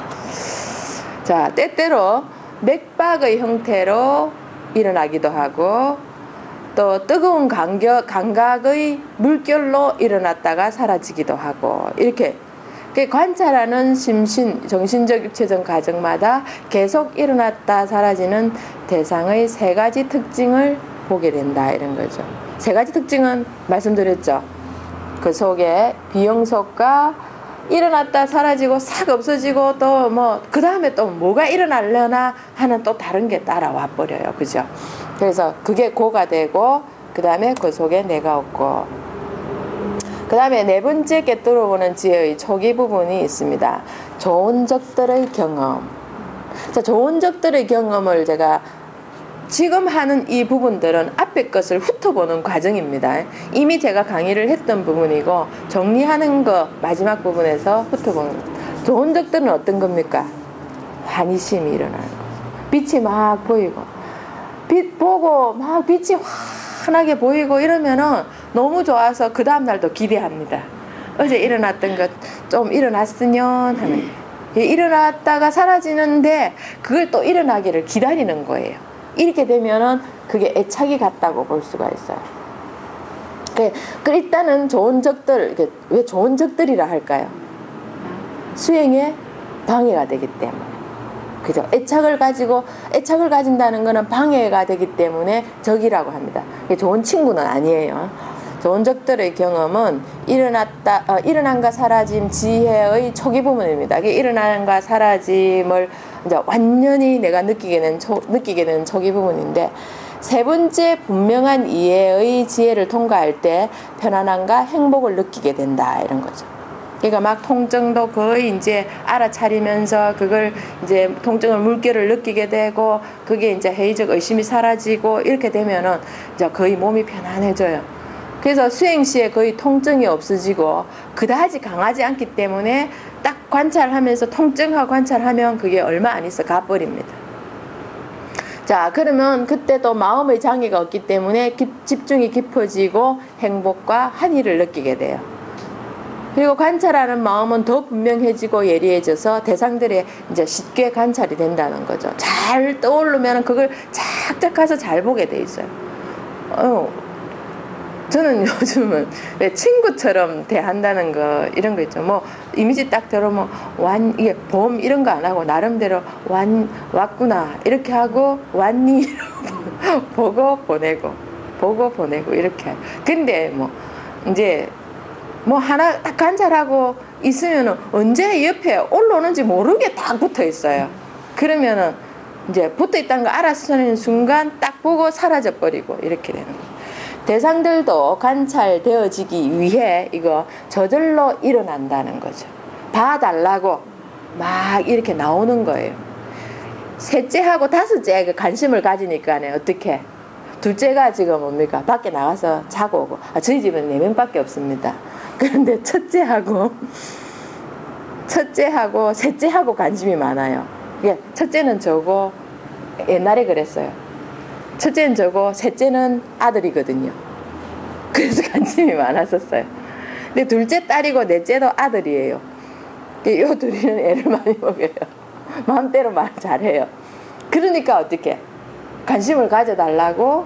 Speaker 1: 자, 때때로 맥박의 형태로 일어나기도 하고, 또 뜨거운 감격, 감각의 물결로 일어났다가 사라지기도 하고, 이렇게 관찰하는 심신, 정신적, 육체적 과정마다 계속 일어났다 사라지는 대상의 세 가지 특징을 보게 된다 이런 거죠. 세 가지 특징은 말씀드렸죠. 그 속에 비영속과 일어났다 사라지고 싹 없어지고 또 뭐 그 다음에 또 뭐가 일어나려나 하는 또 다른 게 따라와 버려요. 그죠? 그래서 그게 고가 되고 그 다음에 그 속에 내가 없고, 그 다음에 네 번째 깨뚫어보는 지혜의 초기 부분이 있습니다. 좋은 적들의 경험. 자, 좋은 적들의 경험을 제가 지금 하는 이 부분들은 앞에 것을 훑어보는 과정입니다. 이미 제가 강의를 했던 부분이고 정리하는 거 마지막 부분에서 훑어보는 거. 좋은 적들은 어떤 겁니까? 환희심이 일어나는 거죠. 빛이 막 보이고, 빛 보고 막 빛이 환하게 보이고 이러면은 너무 좋아서 그 다음날도 기대합니다. 어제 일어났던 것 좀 일어났으면 하는, 일어났다가 사라지는데 그걸 또 일어나기를 기다리는 거예요. 이렇게 되면은 그게 애착이 같다고 볼 수가 있어요. 그 일단은 좋은 적들, 왜 좋은 적들이라 할까요? 수행에 방해가 되기 때문에. 그죠? 애착을 가지고, 애착을 가진다는 것은 방해가 되기 때문에 적이라고 합니다. 좋은 친구는 아니에요. 좋은 적들의 경험은 일어났다, 어, 일어남과 사라짐 지혜의 초기 부분입니다. 일어남과 사라짐을 이제 완전히 내가 느끼게 되는, 초, 느끼게 되는 초기 부분인데, 세 번째 분명한 이해의 지혜를 통과할 때 편안함과 행복을 느끼게 된다 이런 거죠. 그러니까 막 통증도 거의 이제 알아차리면서 그걸 이제 통증을 물결을 느끼게 되고 그게 이제 회의적 의심이 사라지고 이렇게 되면은 이제 거의 몸이 편안해져요. 그래서 수행 시에 거의 통증이 없어지고 그다지 강하지 않기 때문에 딱 관찰하면서 통증하고 관찰하면 그게 얼마 안 있어 가버립니다. 자, 그러면 그때도 마음의 장애가 없기 때문에 기, 집중이 깊어지고 행복과 한의를 느끼게 돼요. 그리고 관찰하는 마음은 더 분명해지고 예리해져서 대상들의 이제 쉽게 관찰이 된다는 거죠. 잘 떠오르면 그걸 착착 가서 잘 보게 돼 있어요. 어, 저는 요즘은 왜 친구처럼 대한다는 거 이런 거 있죠. 뭐 이미지 딱 들어오면 완 이게 봄 이런 거 안 하고 나름대로 완 왔구나 이렇게 하고 왔니 보고 보내고 보고 보내고 이렇게. 근데 뭐 이제 뭐 하나 딱 관찰하고 있으면은 언제 옆에 올라오는지 모르게 딱 붙어 있어요. 그러면은 이제 붙어 있다는 거 알아서는 순간 딱 보고 사라져 버리고 이렇게 되는 거예요. 대상들도 관찰되어지기 위해 이거 저절로 일어난다는 거죠. 봐달라고 막 이렇게 나오는 거예요. 셋째하고 다섯째 관심을 가지니까네 어떻게 둘째가 지금 뭡니까 밖에 나가서 자고 오고. 아, 저희 집은 네 명밖에 없습니다. 그런데 첫째하고 첫째하고 셋째하고 관심이 많아요. 예, 첫째는 저고 옛날에 그랬어요. 첫째는 저고 셋째는 아들이거든요. 그래서 관심이 많았었어요. 근데 둘째 딸이고 넷째도 아들이에요. 이 둘이는 애를 많이 먹여요. 마음대로 말 잘해요. 그러니까 어떻게 관심을 가져달라고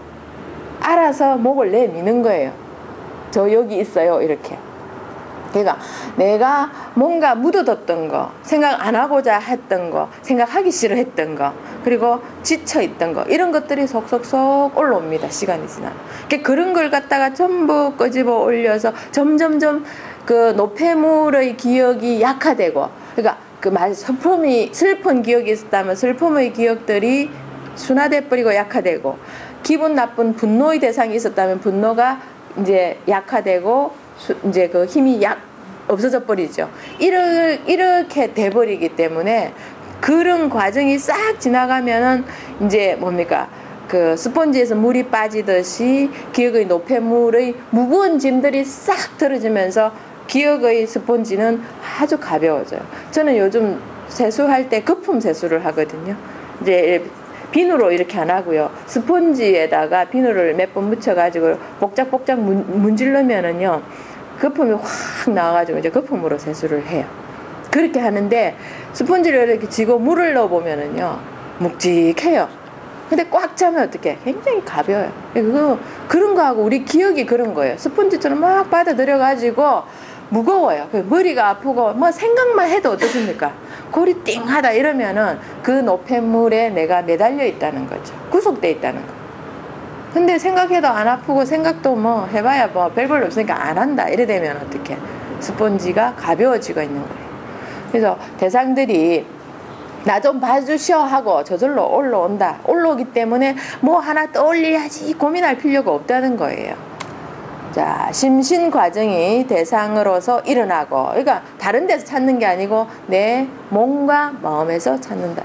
Speaker 1: 알아서 목을 내미는 거예요. 저 여기 있어요 이렇게. 그러니까 내가 뭔가 묻어뒀던 거, 생각 안 하고자 했던 거, 생각하기 싫어했던 거, 그리고 지쳐있던 거 이런 것들이 속속속 올라옵니다. 시간이 지나면. 그러니까 그런 걸 갖다가 전부 끄집어 올려서 점점점 그 노폐물의 기억이 약화되고, 그러니까 그 말 슬픔이 슬픈 기억이 있었다면 슬픔의 기억들이 순화돼 버리고 약화되고, 기분 나쁜 분노의 대상이 있었다면 분노가 이제 약화되고 수, 이제 그 힘이 약 없어져 버리죠. 이렇게, 이렇게 돼버리기 때문에 그런 과정이 싹 지나가면은 이제 뭡니까 그 스펀지에서 물이 빠지듯이 기억의 노폐물의 무거운 짐들이 싹 들어지면서 기억의 스펀지는 아주 가벼워져요. 저는 요즘 세수할 때 거품 세수를 하거든요. 이제 비누로 이렇게 안 하고요. 스펀지에다가 비누를 몇 번 묻혀가지고 복작복작 문, 문질르면은요, 거품이 확 나와가지고 이제 거품으로 세수를 해요. 그렇게 하는데 스펀지를 이렇게 쥐고 물을 넣어보면은요, 묵직해요. 근데 꽉 차면 어떡해? 굉장히 가벼워요. 그거, 그런 거하고 우리 기억이 그런 거예요. 스펀지처럼 막 받아들여가지고 무거워요. 머리가 아프고 뭐 생각만 해도 어떻습니까? 골이 띵하다 이러면은 그 노폐물에 내가 매달려 있다는 거죠. 구속돼 있다는 거. 근데 생각해도 안 아프고 생각도 뭐 해봐야 뭐 별볼로 없으니까 안 한다 이래 되면 어떻게? 스펀지가 가벼워지고 있는 거예요. 그래서 대상들이 나 좀 봐주셔 하고 저절로 올라온다. 올라오기 때문에 뭐 하나 떠올려야지 고민할 필요가 없다는 거예요. 자, 심신 과정이 대상으로서 일어나고, 그러니까 다른 데서 찾는 게 아니고 내 몸과 마음에서 찾는다.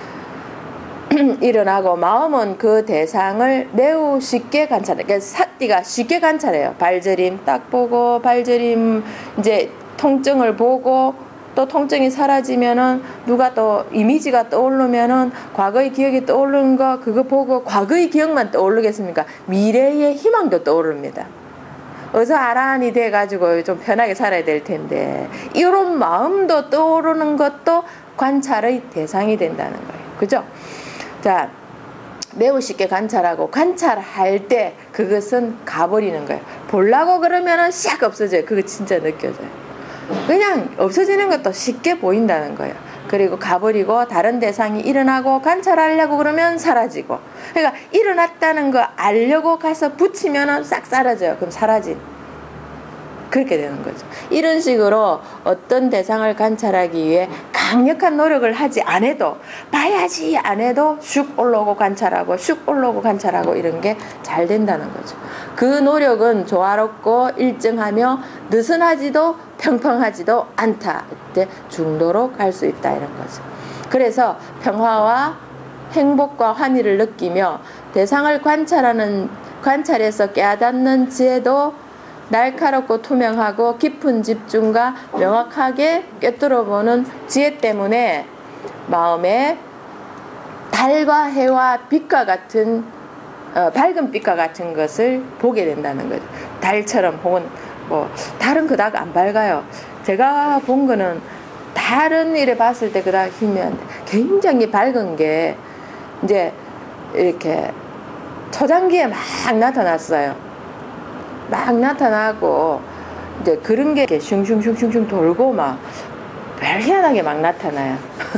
Speaker 1: 일어나고 마음은 그 대상을 매우 쉽게 관찰해. 그러니까 사띠가 쉽게 관찰해요. 발저림 딱 보고, 발저림 이제 통증을 보고, 또 통증이 사라지면은 누가 또 이미지가 떠오르면은 과거의 기억이 떠오르는 거 그거 보고 과거의 기억만 떠오르겠습니까? 미래의 희망도 떠오릅니다. 어서 아란이 돼가지고 좀 편하게 살아야 될 텐데 이런 마음도 떠오르는 것도 관찰의 대상이 된다는 거예요. 그죠? 자, 매우 쉽게 관찰하고 관찰할 때 그것은 가버리는 거예요. 보려고 그러면은 싹 없어져요. 그거 진짜 느껴져요. 그냥 없어지는 것도 쉽게 보인다는 거예요. 그리고 가버리고 다른 대상이 일어나고 관찰하려고 그러면 사라지고. 그러니까 일어났다는 거 알려고 가서 붙이면은 싹 사라져요. 그럼 사라진. 그렇게 되는 거죠. 이런 식으로 어떤 대상을 관찰하기 위해 강력한 노력을 하지 않아도, 봐야지 안 해도 슉 올라오고 관찰하고 슉 올라오고 관찰하고 이런 게 잘 된다는 거죠. 그 노력은 조화롭고 일정하며 느슨하지도 평평하지도 않다. 이때 중도로 갈 수 있다 이런 거죠. 그래서 평화와 행복과 환희를 느끼며 대상을 관찰하는 관찰에서 깨닫는 지혜도 날카롭고 투명하고 깊은 집중과 명확하게 꿰뚫어보는 지혜 때문에 마음에 달과 해와 빛과 같은 어, 밝은 빛과 같은 것을 보게 된다는 거죠. 달처럼 혹은 뭐 달은 그닥 안 밝아요. 제가 본 거는 달은 이래 봤을 때 그닥 힘이 안 돼. 굉장히 밝은 게 이제 이렇게 초장기에 막 나타났어요. 막 나타나고 이제 그런 게 이렇게 슝슝슝슝슝 돌고 막 별희한하게 막 나타나요.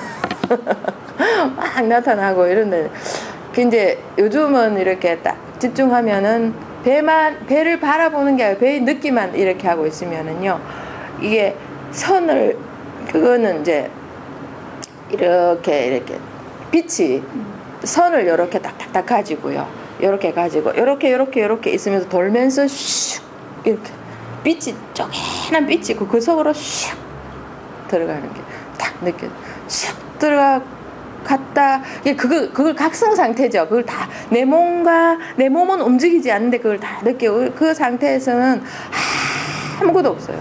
Speaker 1: 막 나타나고 이런데 이제 요즘은 이렇게 딱 집중하면은 배만 배를 바라보는 게 아니라 배의 느낌만 이렇게 하고 있으면은요 이게 선을 그거는 이제 이렇게 이렇게 빛이 선을 이렇게 딱딱딱 가지고요. 이렇게 가지고 이렇게 이렇게 이렇게 있으면서 돌면서 슉 이렇게 빛이 쪼개난 빛이 있고 그 속으로 슉 들어가는 게 딱 느껴. 슉 들어가 갔다. 그걸 그걸 각성 상태죠. 그걸 다 내 몸과 내 몸은 움직이지 않는데 그걸 다 느끼고 그 상태에서는 아무것도 없어요.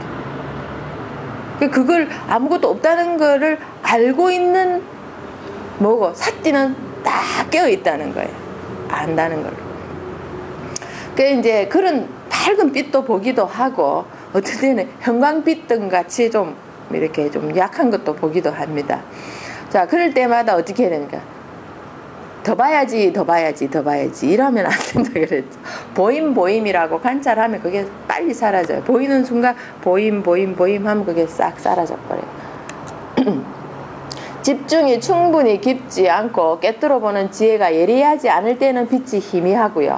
Speaker 1: 아무것도. 그걸 아무것도 없다는 거를 알고 있는 뭐고 사띠는 딱 깨어 있다는 거예요. 안다는 걸로. 그 이제 그런 밝은 빛도 보기도 하고 어떤 때는 형광빛 등 같이 좀 이렇게 좀 약한 것도 보기도 합니다. 자, 그럴 때마다 어떻게 해야 되니까 더 봐야지, 더 봐야지, 더 봐야지 이러면 안 된다 그랬죠. 보임, 보임이라고 관찰하면 그게 빨리 사라져요. 보이는 순간 보임, 보임, 보임 하면 그게 싹 사라져 버려요. 집중이 충분히 깊지 않고 꿰뚫어보는 지혜가 예리하지 않을 때는 빛이 희미하고요.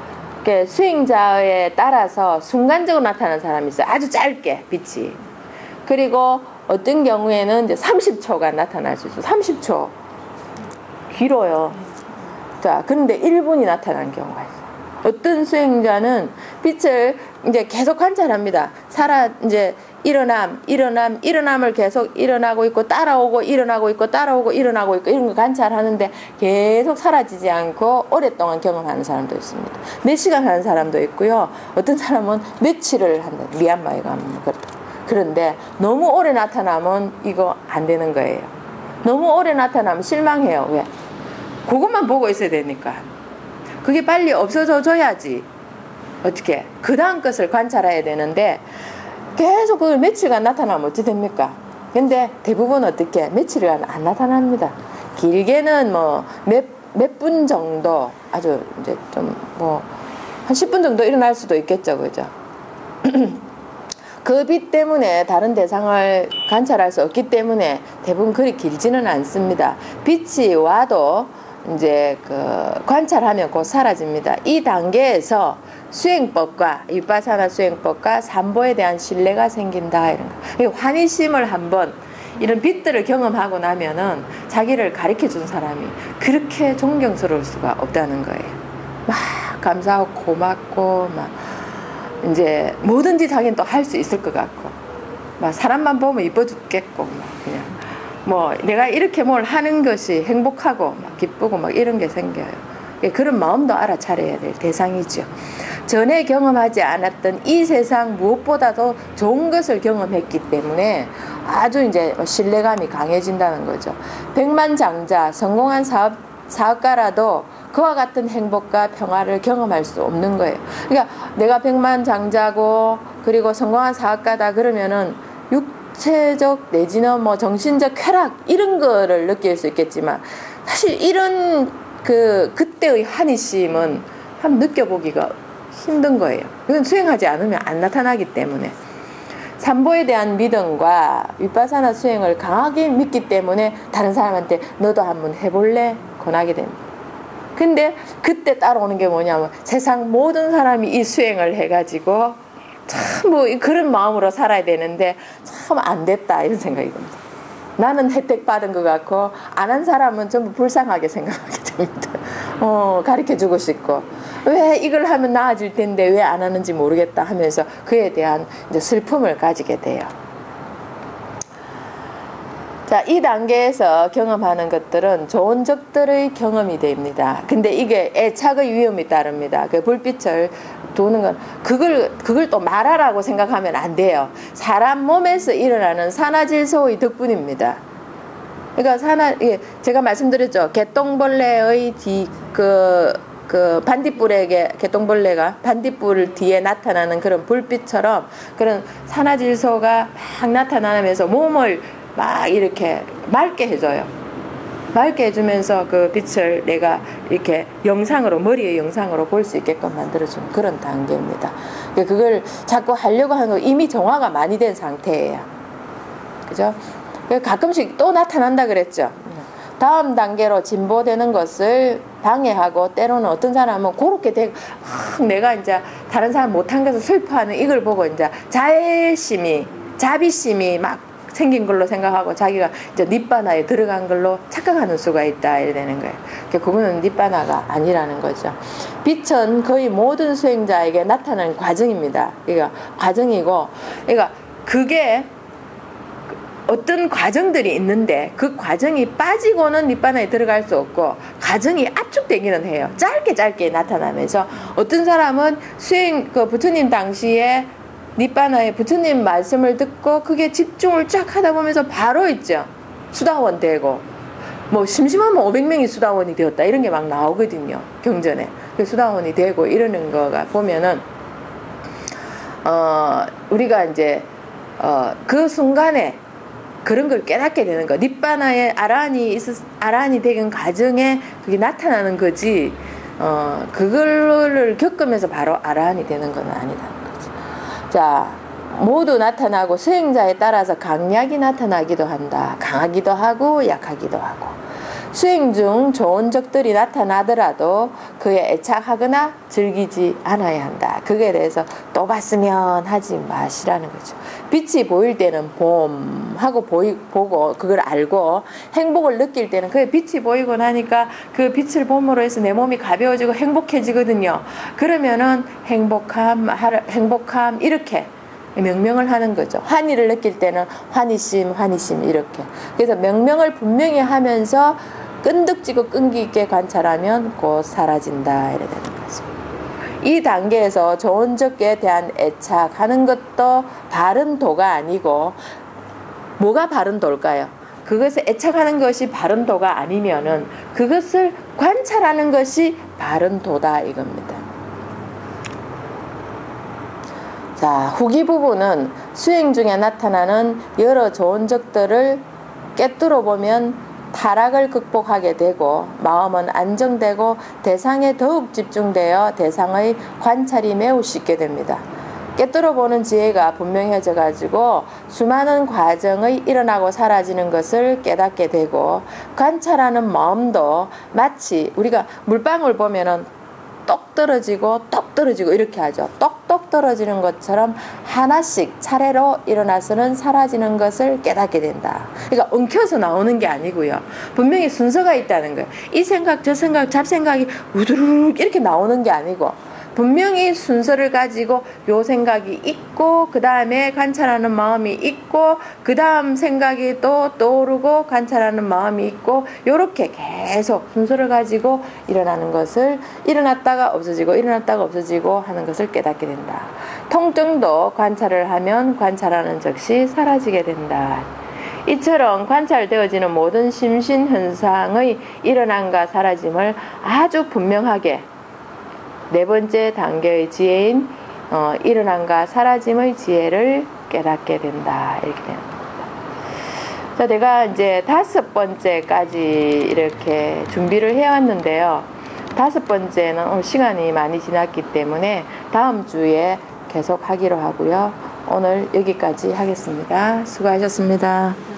Speaker 1: 수행자에 따라서 순간적으로 나타나는 사람이 있어요. 아주 짧게 빛이. 그리고 어떤 경우에는 이제 삼십 초가 나타날 수 있어요. 삼십 초. 길어요. 자, 그런데 일 분이 나타나는 경우가 있어요. 어떤 수행자는 빛을 이제 계속 관찰합니다. 살아, 이제 일어남, 일어남, 일어남을 계속 일어나고 있고, 따라오고, 일어나고 있고, 따라오고, 일어나고 있고, 이런 거 관찰하는데 계속 사라지지 않고 오랫동안 경험하는 사람도 있습니다. 몇 시간 하는 사람도 있고요. 어떤 사람은 며칠을 한다. 미얀마에 가면 그렇다. 그런데 너무 오래 나타나면 이거 안 되는 거예요. 너무 오래 나타나면 실망해요. 왜? 그것만 보고 있어야 되니까. 그게 빨리 없어져 줘야지. 어떻게? 그 다음 것을 관찰해야 되는데 계속 그걸 며칠간 나타나면 어찌 됩니까? 근데 대부분 어떻게? 며칠간 안 나타납니다. 길게는 뭐 몇, 몇 분 정도 아주 이제 좀 뭐 한 십 분 정도 일어날 수도 있겠죠. 그죠? 그 빛 때문에 다른 대상을 관찰할 수 없기 때문에 대부분 그리 길지는 않습니다. 빛이 와도 이제 그 관찰하면 곧 사라집니다. 이 단계에서 수행법과 위파사나 수행법과 삼보에 대한 신뢰가 생긴다 이런 거. 환희심을 한번 이런 빛들을 경험하고 나면은 자기를 가르쳐 준 사람이 그렇게 존경스러울 수가 없다는 거예요. 막 감사하고 고맙고 막 이제 뭐든지 자기는 또 할 수 있을 것 같고 막 사람만 보면 이뻐 죽겠고 막 그냥 뭐 내가 이렇게 뭘 하는 것이 행복하고 막 기쁘고 막 이런 게 생겨요. 그런 마음도 알아차려야 될 대상이죠. 전에 경험하지 않았던 이 세상 무엇보다도 좋은 것을 경험했기 때문에 아주 이제 신뢰감이 강해진다는 거죠. 백만장자, 성공한 사업, 사업가라도 그와 같은 행복과 평화를 경험할 수 없는 거예요. 그러니까 내가 백만장자고 그리고 성공한 사업가다 그러면은 육체적 내지는 뭐 정신적 쾌락 이런 거를 느낄 수 있겠지만 사실 이런 그 그때의 환희심은 한번 느껴보기가 힘든 거예요. 이건 수행하지 않으면 안 나타나기 때문에. 삼보에 대한 믿음과 위파사나 수행을 강하게 믿기 때문에 다른 사람한테 너도 한번 해볼래? 권하게 됩니다. 근데 그때 따라오는 게 뭐냐면 세상 모든 사람이 이 수행을 해가지고 참 뭐 그런 마음으로 살아야 되는데 참 안 됐다 이런 생각이 듭니다. 나는 혜택 받은 것 같고 안 한 사람은 전부 불쌍하게 생각하게 됩니다. 어, 가르쳐주고 싶고 왜 이걸 하면 나아질 텐데 왜 안 하는지 모르겠다 하면서 그에 대한 이제 슬픔을 가지게 돼요. 자, 이 단계에서 경험하는 것들은 좋은 적들의 경험이 됩니다. 근데 이게 애착의 위험이 따릅니다. 그 불빛을 도는 건 그걸 그걸 또 말하라고 생각하면 안 돼요. 사람 몸에서 일어나는 산화질소의 덕분입니다. 그러니까 산화 예, 제가 말씀드렸죠. 개똥벌레의 뒤 그 그 반딧불에게 개똥벌레가 반딧불 뒤에 나타나는 그런 불빛처럼 그런 산화질소가 막 나타나면서 몸을 막 이렇게 맑게 해줘요. 맑게 해주면서 그 빛을 내가 이렇게 영상으로 머리의 영상으로 볼 수 있게끔 만들어주는 그런 단계입니다. 그걸 자꾸 하려고 하는 거 이미 정화가 많이 된 상태예요. 그죠? 가끔씩 또 나타난다 그랬죠. 다음 단계로 진보되는 것을 방해하고 때로는 어떤 사람은 그렇게 되고 막 내가 이제 다른 사람 못한 것을 슬퍼하는 이걸 보고 이제 자애심이 자비심이 막 생긴 걸로 생각하고 자기가 이제 닛바나에 들어간 걸로 착각하는 수가 있다 이래 되는 거예요. 그거는 닛바나가 아니라는 거죠. 빛은 거의 모든 수행자에게 나타나는 과정입니다. 그러니까 과정이고, 그러니까 그게 어떤 과정들이 있는데 그 과정이 빠지고는 닛바나에 들어갈 수 없고 과정이 압축되기는 해요. 짧게 짧게 나타나면서 어떤 사람은 수행 그 부처님 당시에 닛바나에 부처님 말씀을 듣고 그게 집중을 쫙 하다 보면서 바로 있죠. 수다원 되고 뭐 심심하면 오백 명이 수다원이 되었다 이런 게 막 나오거든요. 경전에. 그 수다원이 되고 이러는 거가 보면은 어 우리가 이제 어 그 순간에 그런 걸 깨닫게 되는 거. 닛바나에 아라한이 있었 아라한이 되는 과정에 그게 나타나는 거지. 어 그거를 겪으면서 바로 아라한이 되는 건 아니다. 자, 모두 나타나고 수행자에 따라서 강약이 나타나기도 한다. 강하기도 하고 약하기도 하고. 수행 중 좋은 적들이 나타나더라도 그에 애착하거나 즐기지 않아야 한다. 그거에 대해서 또 봤으면 하지 마시라는 거죠. 빛이 보일 때는 봄 하고 보이, 보고 그걸 알고 행복을 느낄 때는 그게 빛이 보이고 나니까 그 빛을 봄으로 해서 내 몸이 가벼워지고 행복해지거든요. 그러면은 행복함, 행복함 이렇게 명명을 하는 거죠. 환희를 느낄 때는 환희심, 환희심 이렇게. 그래서 명명을 분명히 하면서 끈덕지고 끈기 있게 관찰하면 곧 사라진다 이래 되는 거죠. 이 단계에서 좋은 적에 대한 애착하는 것도 바른 도가 아니고 뭐가 바른 도일까요? 그것에 애착하는 것이 바른 도가 아니면은 그것을 관찰하는 것이 바른 도다 이겁니다. 자, 후기 부분은 수행 중에 나타나는 여러 좋은 적들을 꿰뚫어 보면 타락을 극복하게 되고 마음은 안정되고 대상에 더욱 집중되어 대상의 관찰이 매우 쉽게 됩니다. 꿰뚫어 보는 지혜가 분명해져 가지고 수많은 과정의 일어나고 사라지는 것을 깨닫게 되고 관찰하는 마음도 마치 우리가 물방울 보면은 똑 떨어지고 똑 떨어지고 이렇게 하죠. 똑똑 떨어지는 것처럼 하나씩 차례로 일어나서는 사라지는 것을 깨닫게 된다. 그러니까 엉켜서 나오는 게 아니고요. 분명히 순서가 있다는 거예요. 이 생각 저 생각 잡생각이 우두룩 이렇게 나오는 게 아니고 분명히 순서를 가지고 요 생각이 있고 그 다음에 관찰하는 마음이 있고 그 다음 생각이 또 떠오르고 관찰하는 마음이 있고 요렇게 계속 순서를 가지고 일어나는 것을 일어났다가 없어지고 일어났다가 없어지고 하는 것을 깨닫게 된다. 통증도 관찰을 하면 관찰하는 즉시 사라지게 된다. 이처럼 관찰되어지는 모든 심신현상의 일어남과 사라짐을 아주 분명하게 네 번째 단계의 지혜인 어, 일어남과 사라짐의 지혜를 깨닫게 된다. 이렇게 되는 겁니다. 자, 내가 이제 다섯 번째까지 이렇게 준비를 해왔는데요. 다섯 번째는 오늘 시간이 많이 지났기 때문에 다음 주에 계속 하기로 하고요. 오늘 여기까지 하겠습니다. 수고하셨습니다.